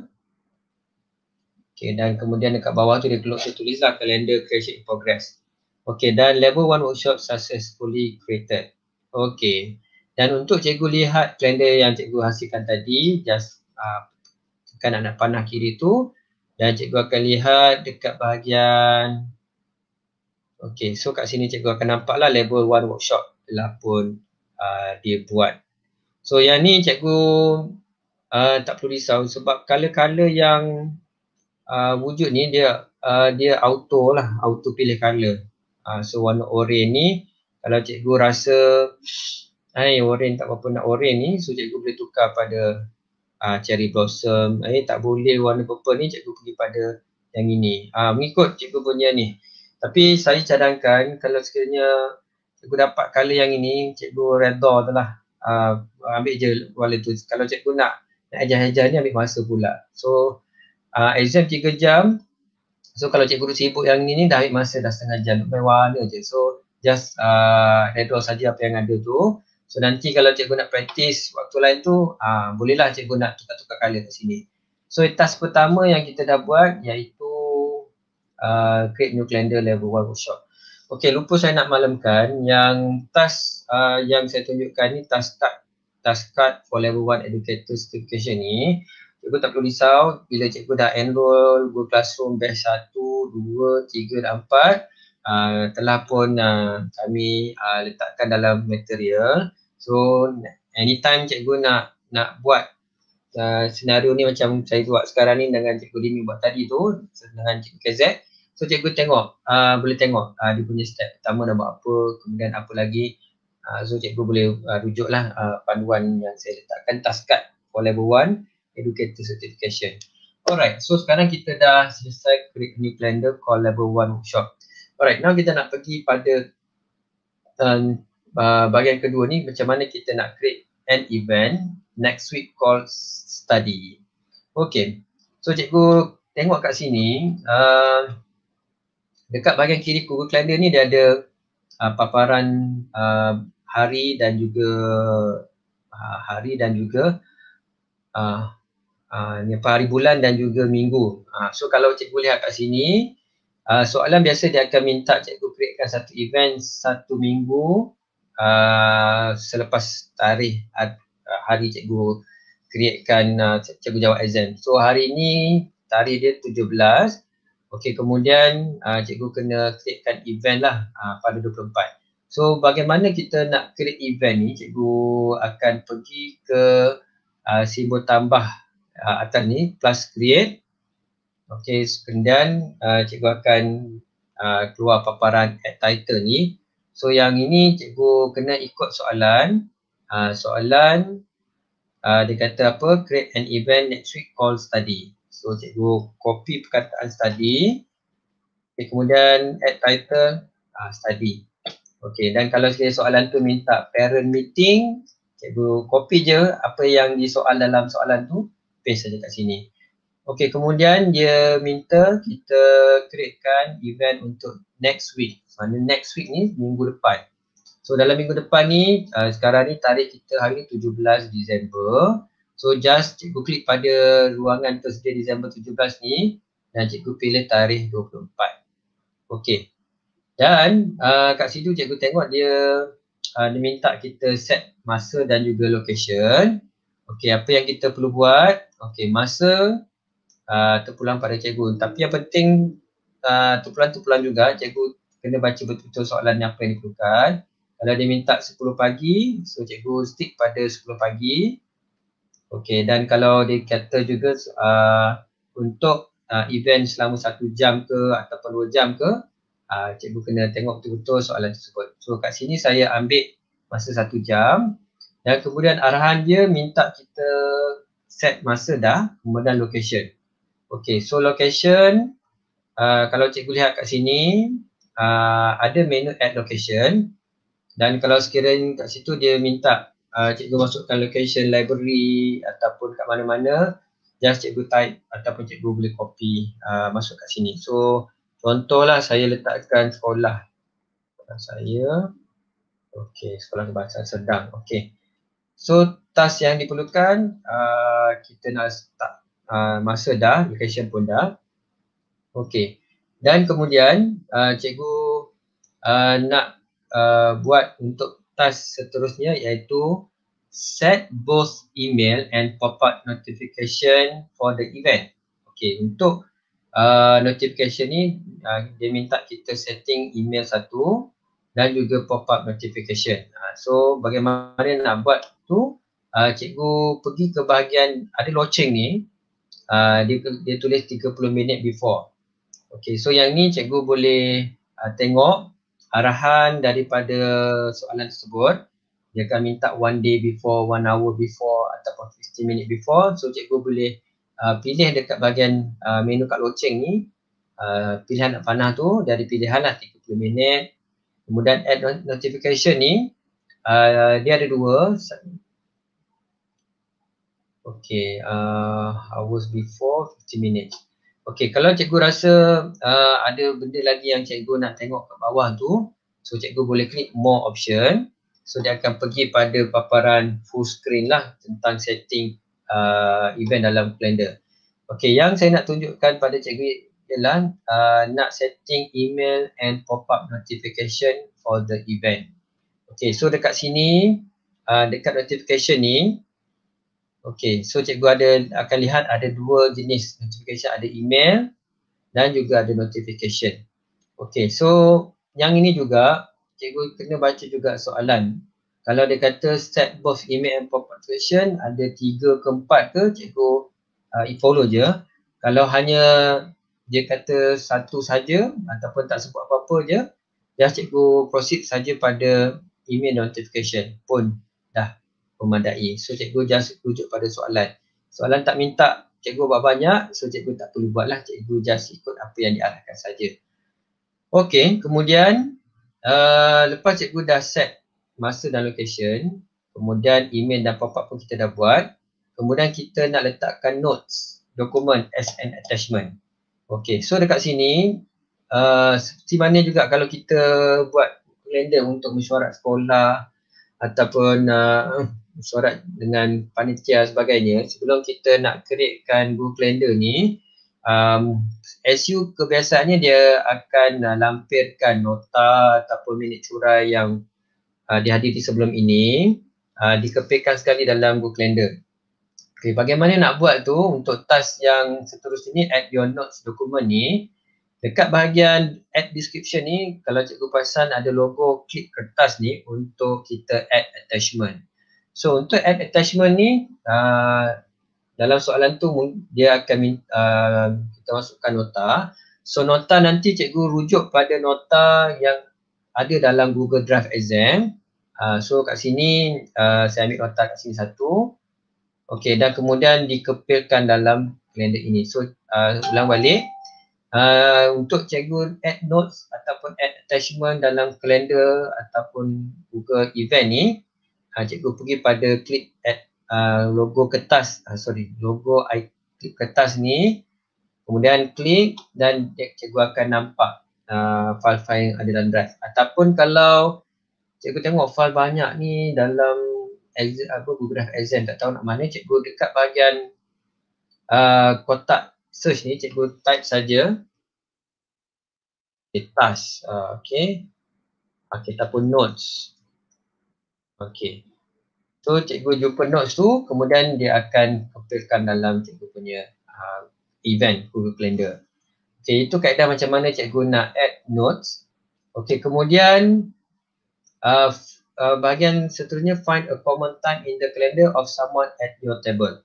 Okay, dan kemudian dekat bawah tu dia tulis lah calendar creation in progress. Okay, dan level 1 workshop successfully created. Okay, dan untuk cikgu lihat kalender yang cikgu hasilkan tadi, just tekan anak panah kiri tu dan cikgu akan lihat dekat bahagian. Okay, so kat sini cikgu akan nampak lah level 1 workshop telah pun dia buat. So yang ni cikgu tak perlu risau sebab color-color yang wujud ni dia auto pilih color. So warna orange ni kalau cikgu rasa orange tak berapa nak orange ni, so cikgu boleh tukar pada cherry blossom. Tak boleh warna purple ni, cikgu pergi pada yang ini. Mengikut cikgu punya ni. Tapi saya cadangkan kalau sekiranya cikgu dapat color yang ini, cikgu redha tu lah. Ambil je warna tu. Kalau cikgu nak ajar-ajar ni ambil masa pula. So exam 3 jam. So kalau cikgu sibuk yang ni dah ambil masa dah setengah jam. Main warna je. So just redha saja apa yang ada tu. So nanti kalau cikgu nak praktis waktu lain tu, bolehlah cikgu nak tukar-tukar color kat sini. So task pertama yang kita dah buat iaitu create new calendar level 1 workshop. Okay, lupa saya nak maklumkan yang task yang saya tunjukkan ni task card for level 1 educator certification ni. Cikgu tak perlu risau bila cikgu dah enroll Google Classroom batch 1, 2, 3 dan 4 telah pun kami letakkan dalam material. So anytime cikgu nak buat senario ni macam saya buat sekarang ni dengan cikgu Dimi buat tadi tu dengan cikgu KZ. So cikgu tengok, boleh tengok dia punya step pertama nak buat apa, kemudian apa lagi. So cikgu boleh rujuklah panduan yang saya letakkan task card for level 1 educator certification. Alright, so sekarang kita dah selesai create new calendar called level 1 workshop. Alright, now kita nak pergi pada bahagian kedua ni, macam mana kita nak create an event next week called study. Okay, so cikgu tengok kat sini, dekat bahagian kiri Google Calendar ni dia ada paparan hari dan juga hari bulan dan juga minggu. So kalau cikgu lihat kat sini, soalan biasa dia akan minta cikgu createkan satu event satu minggu selepas tarikh hari cikgu createkan cikgu jawab exam. So hari ni tarikh dia 17. Okey, kemudian cikgu kena createkan event lah pada 24. So bagaimana kita nak create event ni, cikgu akan pergi ke simbol tambah atas ni, plus create. Okey, kemudian cikgu akan keluar paparan add title ni. So yang ini cikgu kena ikut soalan. Soalan dia kata apa? Create an event next week called study. So cikgu copy perkataan study. Okay, kemudian add title study. Okay, dan kalau sekiranya soalan tu minta parent meeting, cikgu copy je apa yang disoal dalam soalan tu, paste saja kat sini. Okay, kemudian dia minta kita createkan event untuk next week. Mana next week ni minggu depan. So dalam minggu depan ni, sekarang ni tarikh kita hari 17 Disember. So just cikgu klik pada ruangan tersedia Disember 17 ni dan cikgu pilih tarikh 24. Okey. Dan kat situ cikgu tengok dia minta kita set masa dan juga location. Okey, apa yang kita perlu buat? Okey, masa terpulang pada cikgu. Tapi yang penting terpulang juga cikgu kena baca betul-betul soalan apa yang diperlukan. Kalau dia minta 10 pagi, so cikgu stick pada 10 pagi. Okey, dan kalau dia kata juga untuk event selama 1 jam ke ataupun 2 jam ke, cikgu kena tengok betul-betul soalan tersebut. So kat sini saya ambil masa 1 jam dan kemudian arahan dia minta kita set masa dah, kemudian location. Okey, so location, kalau cikgu lihat kat sini, ada menu add location. Dan kalau sekiranya kat situ dia minta cikgu masukkan location library ataupun kat mana-mana, just cikgu type ataupun cikgu boleh copy masuk kat sini. So contohlah saya letakkan sekolah saya. Okey, sekolah kebangsaan Serdang. Okey. So task yang diperlukan, kita nak start masa dah, location pun dah. Okey. Dan kemudian cikgu nak buat untuk task seterusnya iaitu set both email and pop-up notification for the event. Okey, untuk notification ni dia minta kita setting email satu dan juga pop-up notification. So bagaimana nak buat tu? Cikgu pergi ke bahagian ada loceng ni, dia tulis 30 minit before. Okey, so yang ni cikgu boleh tengok arahan daripada soalan tersebut. Dia akan minta 1 day before, 1 hour before ataupun 15 minit before. So cikgu boleh pilih dekat bahagian menu kat loceng ni, pilihan nak panah tu dari pilihan lah 30 minit. Kemudian add notification ni, dia ada 2. Okey, hours before 15 minutes. Okey, kalau cikgu rasa ada benda lagi yang cikgu nak tengok kat bawah tu, so cikgu boleh klik more option. So dia akan pergi pada paparan full screen lah tentang setting event dalam kalender. Okey, yang saya nak tunjukkan pada cikgu ialah nak setting email and pop-up notification for the event. Okey, so dekat sini, dekat notification ni, okey, so cikgu akan lihat ada 2 jenis notification, ada email dan juga ada notification. Okey, so yang ini juga cikgu kena baca juga soalan. Kalau dia kata set both email and pop-up notification, ada 3 ke 4 ke, cikgu follow je. Kalau hanya dia kata satu saja ataupun tak sebut apa-apa je, just cikgu proceed saja pada email notification pun dah memadai. So cikgu just rujuk pada soalan. Soalan tak minta cikgu buat banyak, so cikgu tak perlu buat lah, cikgu just ikut apa yang diarahkan saja. Okey, kemudian lepas cikgu dah set masa dan location, kemudian email dan pop-up pun kita dah buat, kemudian kita nak letakkan notes, dokumen as an attachment. Okey, so dekat sini seperti mana juga kalau kita buat kalender untuk mesyuarat sekolah ataupun mesyuarat dengan panitia sebagainya, sebelum kita nak createkan Google Calendar ni, SU kebiasaannya dia akan lampirkan nota ataupun minit curai yang dihadiri sebelum ini, dikepilkan sekali dalam Google Calendar. Okay, bagaimana nak buat tu untuk task yang seterusnya ni, add your notes document ni. Dekat bahagian add description ni, kalau cikgu perasan ada logo klik kertas ni untuk kita add attachment. So untuk add attachment ni, dalam soalan tu dia akan kita masukkan nota. So nota nanti cikgu rujuk pada nota yang ada dalam Google Drive exam. So kat sini saya ambil nota kat sini satu. Okey, dan kemudian dikepilkan dalam kalender ini. So ulang balik. Untuk cikgu add notes ataupun add attachment dalam kalender ataupun Google event ni, cikgu pergi pada klik add logo kertas, logo klik kertas ni, kemudian klik dan cikgu akan nampak file-file yang ada dalam drive. Ataupun kalau cikgu tengok file banyak ni dalam Google Drive exam, tak tahu nak mana, cikgu dekat bahagian kotak search ni cikgu type saja task, ataupun notes. So cikgu jumpa notes tu, kemudian dia akan kepilkan dalam cikgu punya event Google Calendar. Itu kaedah macam mana cikgu nak add notes. Kemudian bahagian seterusnya, find a common time in the calendar of someone at your table.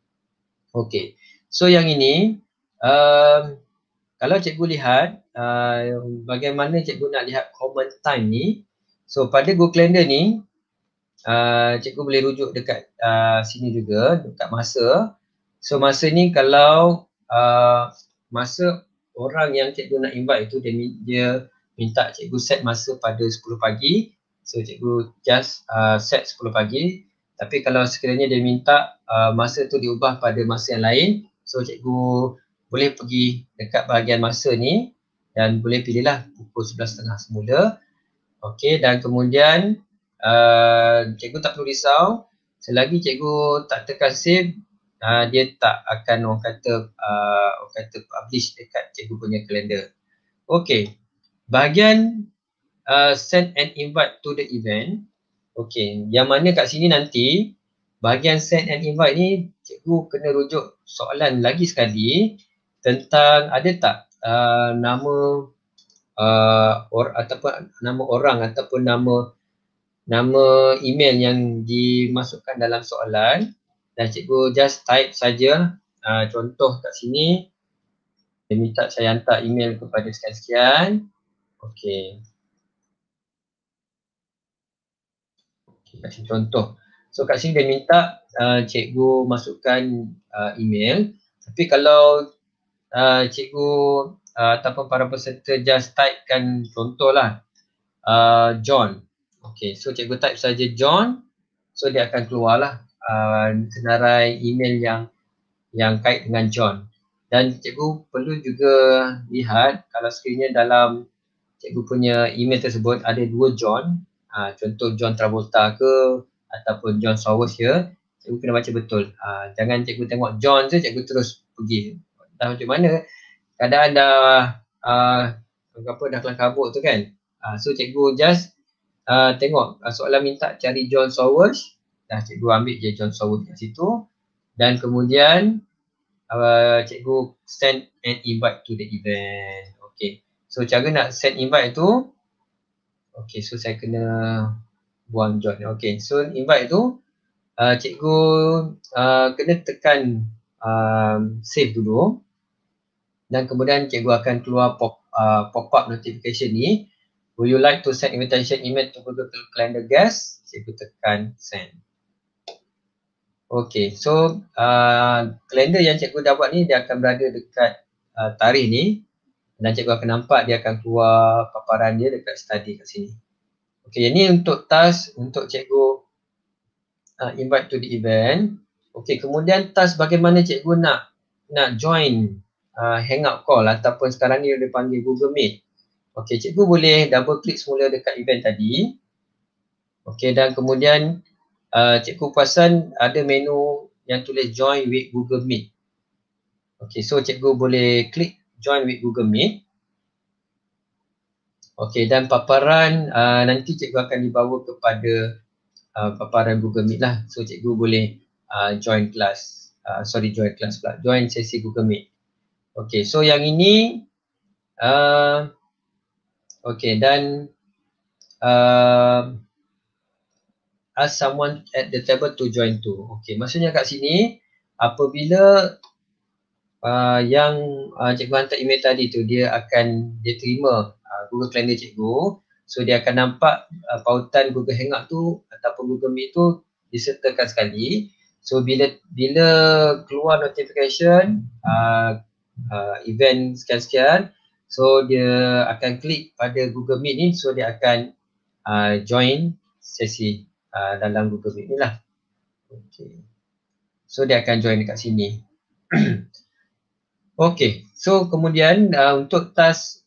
So yang ini, kalau cikgu lihat bagaimana cikgu nak lihat common time ni. So pada Google Calendar ni, cikgu boleh rujuk dekat sini juga, dekat masa. So masa ni kalau masa orang yang cikgu nak invite tu, dia minta cikgu set masa pada 10 pagi. So cikgu just set 10 pagi. Tapi kalau sekiranya dia minta masa tu diubah pada masa yang lain, so cikgu boleh pergi dekat bahagian masa ni dan boleh pilihlah pukul 11.30 semula. Dan kemudian cikgu tak perlu risau, selagi cikgu tak tekan save, dia tak akan orang kata publish dekat cikgu punya kalender. Bahagian send an invite to the event. Yang mana kat sini nanti bahagian send an invite ni cikgu kena rujuk soalan lagi sekali tentang ada tak nama ataupun nama orang ataupun nama email yang dimasukkan dalam soalan, dan cikgu just type saja contoh kat sini. Dia minta saya hantar email kepada sekian-sekian. Kasih contoh. So kat sini dia minta cikgu masukkan email. Tapi kalau cikgu ataupun para peserta just typekan contohlah John. So cikgu type saja John. So dia akan keluarlah senarai email yang kait dengan John. Dan cikgu perlu juga lihat kalau sekiranya dalam cikgu punya email tersebut ada dua John, contoh John Travolta ke ataupun John Sawyer, cikgu kena baca betul. Jangan cikgu tengok John je, cikgu terus pergi. Dah macam mana keadaan dah dah kelam kabut tu kan. So cikgu just tengok soalan minta cari John Sawyer, dah cikgu ambil je John Sawyer kat situ, dan kemudian cikgu send an invite to the event. So cara nak send invite tu, so saya kena buang John. So invite tu cikgu kena tekan save dulu, dan kemudian cikgu akan keluar pop-up notification ni. Would you like to send invitation email to Google Calendar guest? Cikgu tekan send. So kalender yang cikgu dah buat ni, dia akan berada dekat tarikh ni, dan cikgu akan nampak dia akan keluar paparan dia dekat study kat sini. Yang ni untuk task untuk cikgu invite to the event. Kemudian task bagaimana cikgu nak join hangout call ataupun sekarang ni dia panggil Google Meet. Cikgu boleh double klik semula dekat event tadi. Dan kemudian cikgu perasan ada menu yang tulis join with Google Meet. So cikgu boleh klik join with Google Meet. Dan paparan nanti cikgu akan dibawa kepada paparan Google Meet lah. So cikgu boleh join kelas. join kelas pula, join sesi Google Meet. Okay, so yang ini okay, dan ask someone at the table to join too. Okay, maksudnya kat sini apabila yang cikgu hantar email tadi tu dia terima Google Calendar cikgu, so dia akan nampak pautan Google Hangout tu ataupun Google Meet tu disertakan sekali. So bila keluar notification event sekian-sekian, so dia akan klik pada Google Meet ni, so dia akan join sesi dalam Google Meet ni lah. Okay. So dia akan join dekat sini. Okay, so kemudian untuk task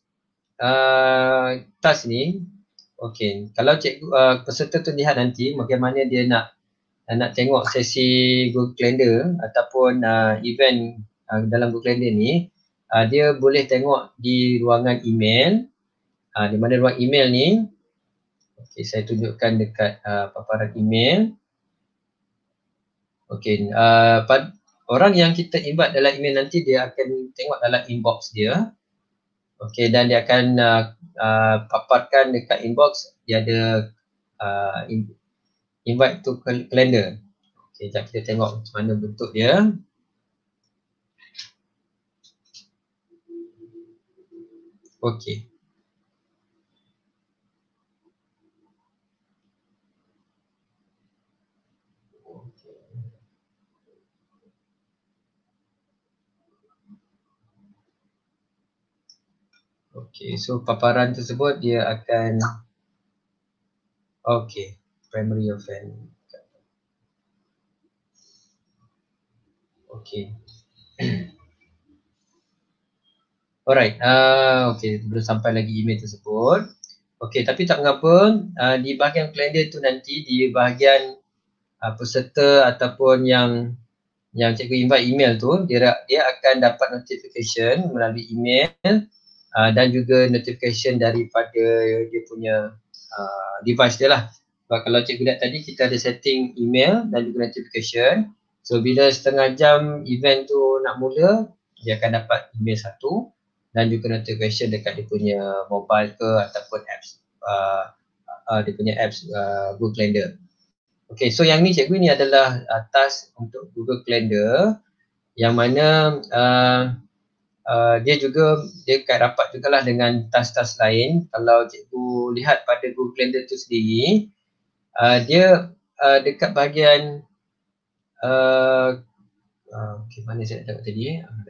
ni, okay, kalau cikgu peserta tu lihat nanti bagaimana dia nak tengok sesi Google Calendar ataupun event dalam Google Calendar ni, dia boleh tengok di ruangan email. Di mana ruang email ni, okay, saya tunjukkan dekat paparan email. Okay, orang yang kita invite dalam email nanti dia akan tengok dalam inbox dia. Okay, dan dia akan paparkan dekat inbox, dia ada invite to calendar. Okay, jap kita tengok macam mana bentuk dia. Okay. Okay, so paparan tersebut dia akan okay, primary event. Okay. Alright, okay, belum sampai lagi email tersebut. Okay, tapi tak mengapa, di bahagian kalender tu nanti, di bahagian peserta ataupun yang cikgu invite email tu, dia akan dapat notification melalui email dan juga notification daripada dia punya device dia lah. Sebab kalau cikgu lihat tadi, kita ada setting email dan juga notification. So bila setengah jam event tu nak mula, dia akan dapat email satu dan juga notification dekat dia punya mobile ke ataupun apps, dia punya apps Google Calendar. Okay, so yang ni cikgu ni adalah task untuk Google Calendar yang mana dia akan rapat jugalah dengan task-task lain. Kalau cikgu lihat pada Google Calendar tu sendiri, dia dekat bahagian okay, mana saya nak tengok tadi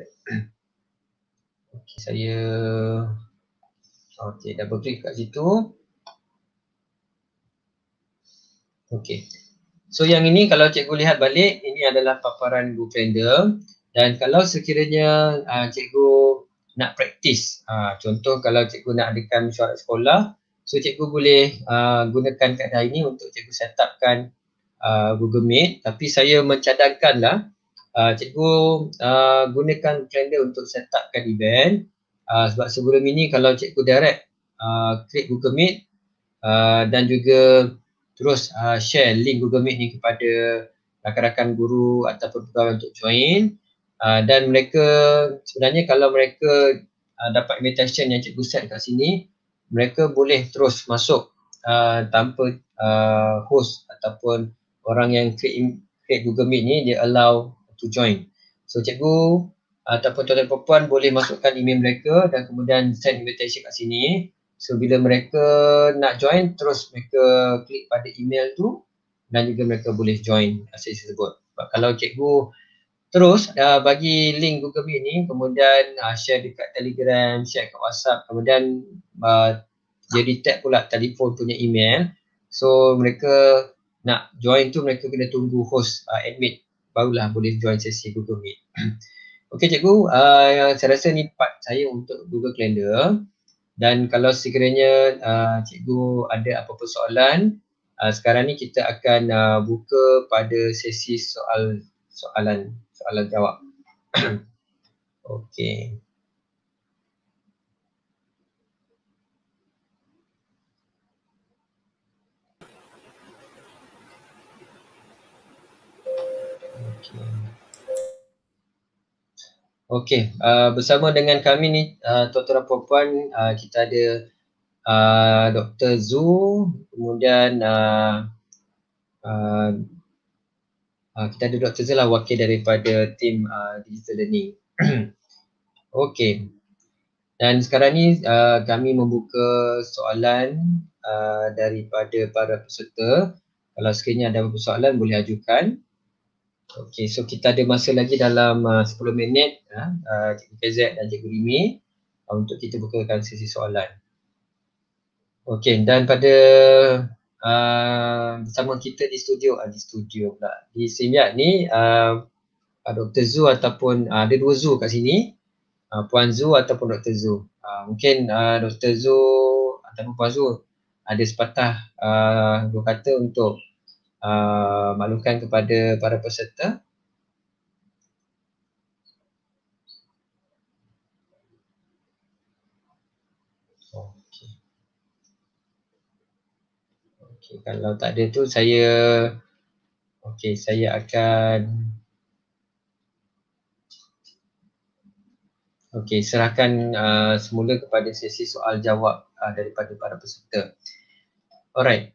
okay, saya okay, double click kat situ. Okay, so yang ini kalau cikgu lihat balik, ini adalah paparan Google Calendar. Dan kalau sekiranya cikgu nak praktis, contoh kalau cikgu nak adakan mesyuarat sekolah, so cikgu boleh gunakan keadaan ini untuk cikgu set upkan Google Meet. Tapi saya mencadangkanlah cikgu gunakan kalender untuk set upkan event, sebab sebelum ini kalau cikgu direct create Google Meet dan juga terus share link Google Meet ni kepada rakan-rakan guru ataupun pegawai untuk join, dan mereka sebenarnya kalau mereka dapat invitation yang cikgu set kat sini, mereka boleh terus masuk tanpa host ataupun orang yang create Google Meet ni dia allow to join. So cikgu ataupun tuan-tuan perempuan boleh masukkan email mereka dan kemudian send invitation kat sini. So bila mereka nak join, terus mereka klik pada email tu dan juga mereka boleh join sesi tersebut. Sebab kalau cikgu terus bagi link Google Meet ni, kemudian share dekat Telegram, share kat WhatsApp, kemudian jadi tag pula telefon punya email. So mereka nak join tu mereka kena tunggu host admit, barulah boleh join sesi Google Meet. Okey cikgu, saya rasa ni part saya untuk Google Calendar. Dan kalau sekiranya cikgu ada apa-apa soalan, sekarang ni kita akan buka pada sesi soalan jawab. Okey. Okey, bersama dengan kami ni tuan-tuan dan puan-puan, kita ada Dr. Zu, kemudian kita ada Dr. Zu lah, wakil daripada tim digital learning. Okey. Dan sekarang ni kami membuka soalan daripada para peserta. Kalau sekiranya ada beberapa soalan boleh ajukan. Okey, so kita ada masa lagi dalam 10 minit Cikgu KZ dan Cikgu Rimi untuk kita bukakan sesi soalan. Okey, dan pada bersama kita di studio pula. Di Simiat ni Dr. Zu ataupun ada dua Zu kat sini. Puan Zu ataupun Dr. Zu. Mungkin Dr. Zu ataupun Puan Zu ada sepatah dua kata untuk maklumkan kepada para peserta. Okey, kalau tak ada tu saya akan serahkan semula kepada sesi soal jawab daripada para peserta. Alright.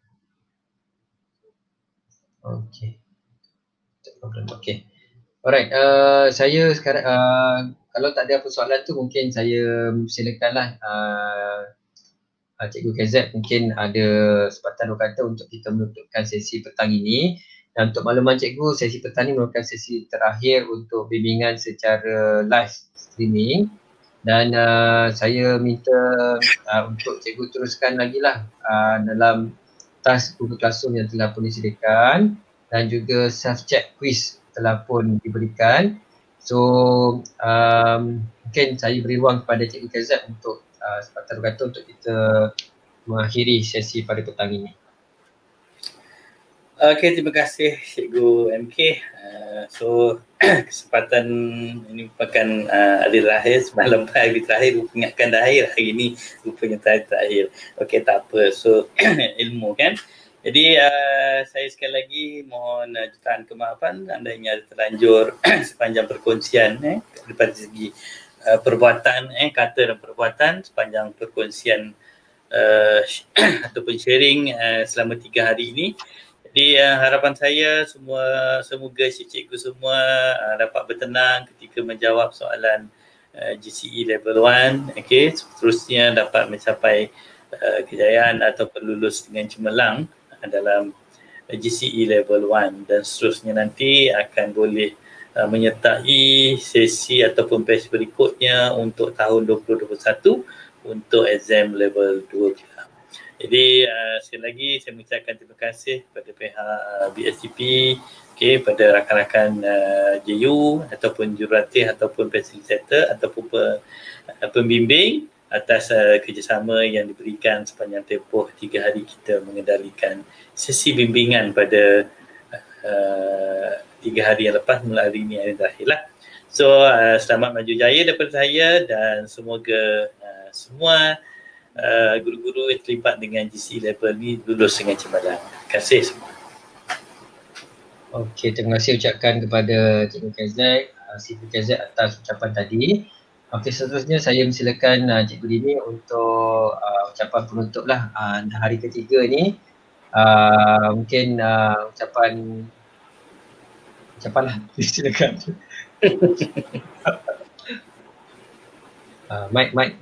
Okey. Tak problem. Okey. Alright, saya sekarang kalau tak ada apa soalan tu mungkin saya silakanlah Cikgu KZ mungkin ada sepatah dua kata untuk kita menutupkan sesi petang ini. Dan untuk makluman cikgu, sesi petang ini merupakan sesi terakhir untuk bimbingan secara live streaming. Dan saya minta untuk cikgu teruskan lagi lah dalam task Google Classroom yang telah pun disediakan dan juga self-check quiz telah pun diberikan. So mungkin saya beri ruang kepada Cikgu KZ untuk sepatah kata untuk kita mengakhiri sesi pada petang ini. Okey, terima kasih Cikgu MK. So kesempatan ini merupakan hari terakhir, semalam hari terakhir, ingatkan dah akhir, hari ini rupanya terakhir. Okey, tak apa. So ilmu kan. Jadi saya sekali lagi mohon jutaan kemaafan anda yang ada terlanjur sepanjang perkongsian daripada segi perbuatan, kata dan perbuatan sepanjang perkongsian ataupun sharing selama 3 hari ini. Jadi harapan saya semoga cikgu semua dapat bertenang ketika menjawab soalan GCE level 1, okey, seterusnya dapat mencapai kejayaan ataupun lulus dengan cemerlang dalam GCE level 1 dan seterusnya nanti akan boleh menyertai sesi ataupun batch berikutnya untuk tahun 2021 untuk exam level 2 kita. Jadi sekali lagi saya mengucapkan terima kasih kepada pihak BSTP, okay, pada rakan-rakan JU ataupun jurulatih ataupun fasilitator ataupun pembimbing atas kerjasama yang diberikan sepanjang tempoh 3 hari kita mengendalikan sesi bimbingan pada 3 hari yang lepas, mula hari ini hari terakhir lah. So selamat maju jaya daripada saya dan semoga semua guru-guru yang terlibat dengan GC level ni lulus dengan cemerlang. Terima kasih semua. Okey, terima kasih ucapkan kepada Cikgu KZ, Cikgu KZ atas ucapan tadi. Okey, seterusnya saya mempersilakan Cikgu Dini untuk ucapan penutup lah hari ketiga ni. Mungkin ucapan lah, silakan. Mike.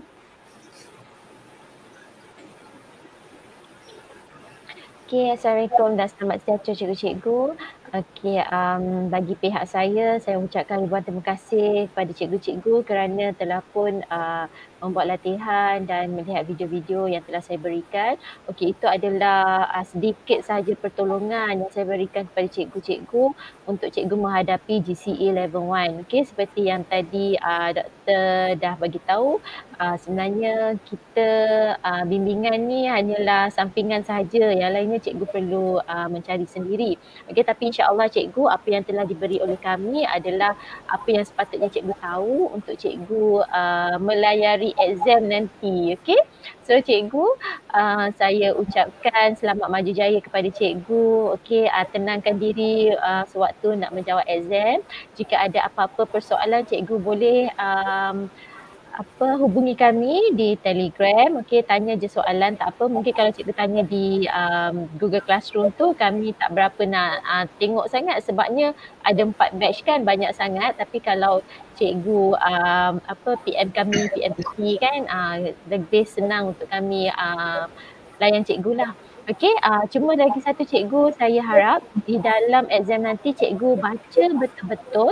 Okay, Assalamualaikum dan selamat sejahtera cikgu-cikgu. Okay, bagi pihak saya mengucapkan ribuan terima kasih kepada cikgu-cikgu kerana telah pun membuat latihan dan melihat video-video yang telah saya berikan. Okay, itu adalah sedikit sahaja pertolongan yang saya berikan kepada cikgu-cikgu untuk cikgu menghadapi GCE level 1. Okay, seperti yang tadi doktor dah bagi tahu, Sebenarnya kita bimbingan ni hanyalah sampingan sahaja, yang lainnya cikgu perlu mencari sendiri. Okey, tapi insya-Allah cikgu, apa yang telah diberi oleh kami adalah apa yang sepatutnya cikgu tahu untuk cikgu melayari exam nanti. Okey, so cikgu, saya ucapkan selamat maju jaya kepada cikgu. Okey, tenangkan diri sewaktu nak menjawab exam. Jika ada apa-apa persoalan, cikgu boleh hubungi kami di Telegram. Okey, tanya je soalan, tak apa. Mungkin kalau cikgu tanya di Google Classroom tu, kami tak berapa nak tengok sangat sebabnya ada 4 batch kan, banyak sangat. Tapi kalau cikgu PM kami, PM PT kan, lebih senang untuk kami layan cikgu lah. Okey, cuma lagi satu cikgu, saya harap di dalam exam nanti cikgu baca betul-betul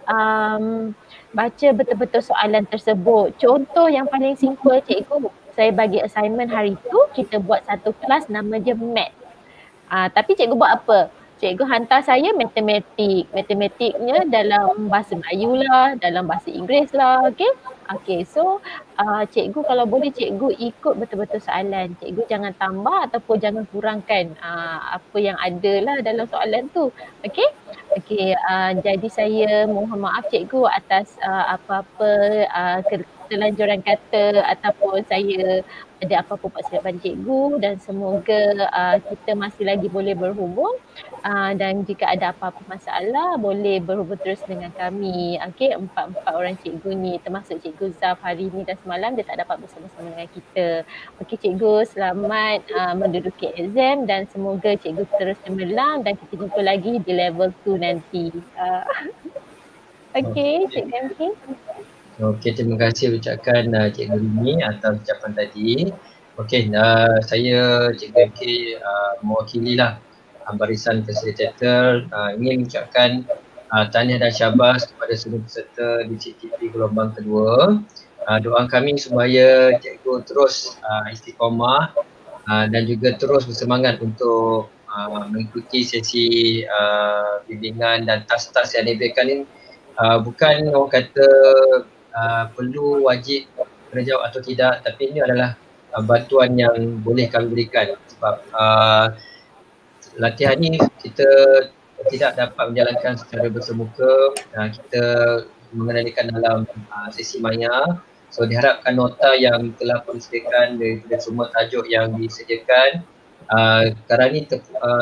soalan tersebut. Contoh yang paling simple cikgu, saya bagi assignment hari tu, kita buat satu kelas nama dia Math. Tapi cikgu buat apa? Cikgu hantar saya matematik. Matematiknya dalam bahasa Melayu lah, dalam bahasa Inggeris lah, okey? Okey, so cikgu kalau boleh cikgu ikut betul-betul soalan. Cikgu jangan tambah ataupun jangan kurangkan apa yang ada lah dalam soalan tu. Okey? Okey, jadi saya mohon maaf cikgu atas apa-apa kelanjuran kata ataupun saya ada apa-apa buat silap pada cikgu, dan semoga kita masih lagi boleh berhubung, dan jika ada apa-apa masalah boleh berhubung terus dengan kami. Okey, empat orang cikgu ni termasuk Cikgu Zaf hari ni dan semalam dia tak dapat bersama-sama dengan kita. Okey cikgu, selamat menduduki exam dan semoga cikgu terus cemerlang dan kita jumpa lagi di level 2 nanti. Okey, Cikgu MK. Okey, terima kasih ucapkan Cikgu Rini atas ucapan tadi. Okey, saya Cikgu MK mewakililah barisan fasilitator ingin mengucapkan tahniah dan syabas kepada seluruh peserta di CTP gelombang kedua. Doa kami supaya cikgu terus istiqamah dan juga terus bersemangat untuk mengikuti sesi bimbingan dan tas-tas yang diberikan ini. Bukan orang kata perlu wajib kena jawab atau tidak, tapi ini adalah bantuan yang boleh kami berikan sebab latihan ni kita tidak dapat menjalankan secara bersemuka, kita mengendalikan dalam sesi maya. So diharapkan nota yang telah pun disediakan daripada semua tajuk yang disediakan sekarang ni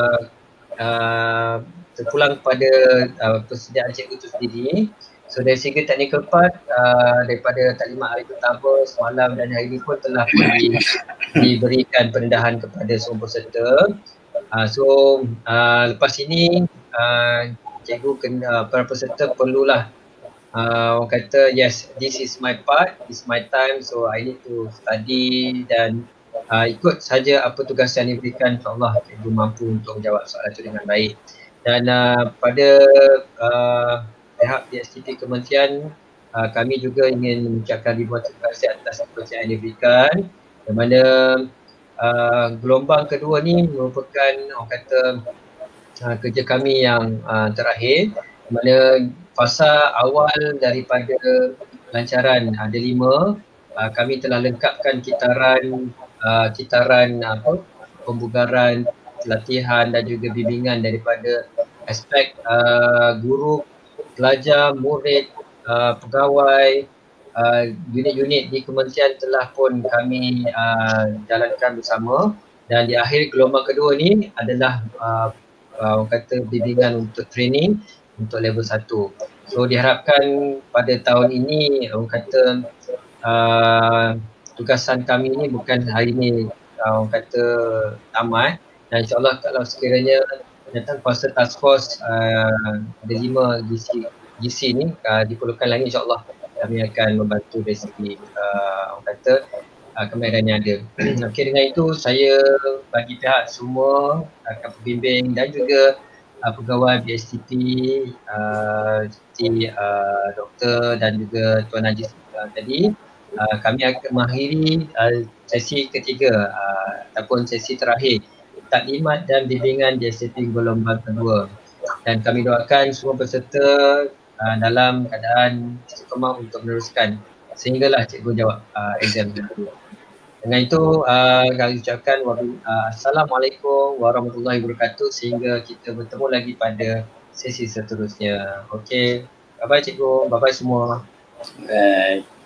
terpulang kepada persediaan cikgu itu sendiri. So dari segi technical part, daripada taklimat hari pertama, semalam dan hari ini pun telah diberikan pendedahan kepada semua peserta. Lepas ini cikgu para peserta perlulah orang kata yes, this is my part, this is my time, so I need to study dan ikut saja apa tugas yang diberikan. InsyaAllah cikgu mampu untuk menjawab soalan itu dengan baik. Dan pada pihak DSTP Kementerian, kami juga ingin mengucapkan ribuan terima kasih atas kepercayaan yang diberikan, di mana gelombang kedua ni merupakan orang kata kerja kami yang terakhir, di mana fasa awal daripada pelancaran ada 5, kami telah lengkapkan kitaran pembugaran, latihan dan juga bimbingan daripada aspek guru, pelajar, murid, pegawai, unit-unit di kementerian telah pun kami jalankan bersama. Dan di akhir gelombang kedua ni adalah orang kata bimbingan untuk training untuk level 1. So diharapkan pada tahun ini orang kata tugasan kami ni bukan hari ni orang kata tamat, dan insyaAllah kalau sekiranya datang kuasa task force ada 5 GC ni diperlukan lagi, insyaAllah kami akan membantu dari segi orang kata kemahiran yang ada. Okey, dengan itu saya bagi pihak semua pembimbing dan juga pegawai BSTP seperti doktor dan juga Tuan Najis tadi, kami akan mengakhiri sesi ketiga ataupun sesi terakhir taklimat dan bimbingan DSTP gelombang kedua, dan kami doakan semua peserta dalam keadaan istiqamah untuk meneruskan sehinggalah cikgu jawab exam dulu. Dengan itu kami ucapkan Assalamualaikum warahmatullahi wabarakatuh sehingga kita bertemu lagi pada sesi seterusnya. Okey, bye bye cikgu, bye bye semua. Bye.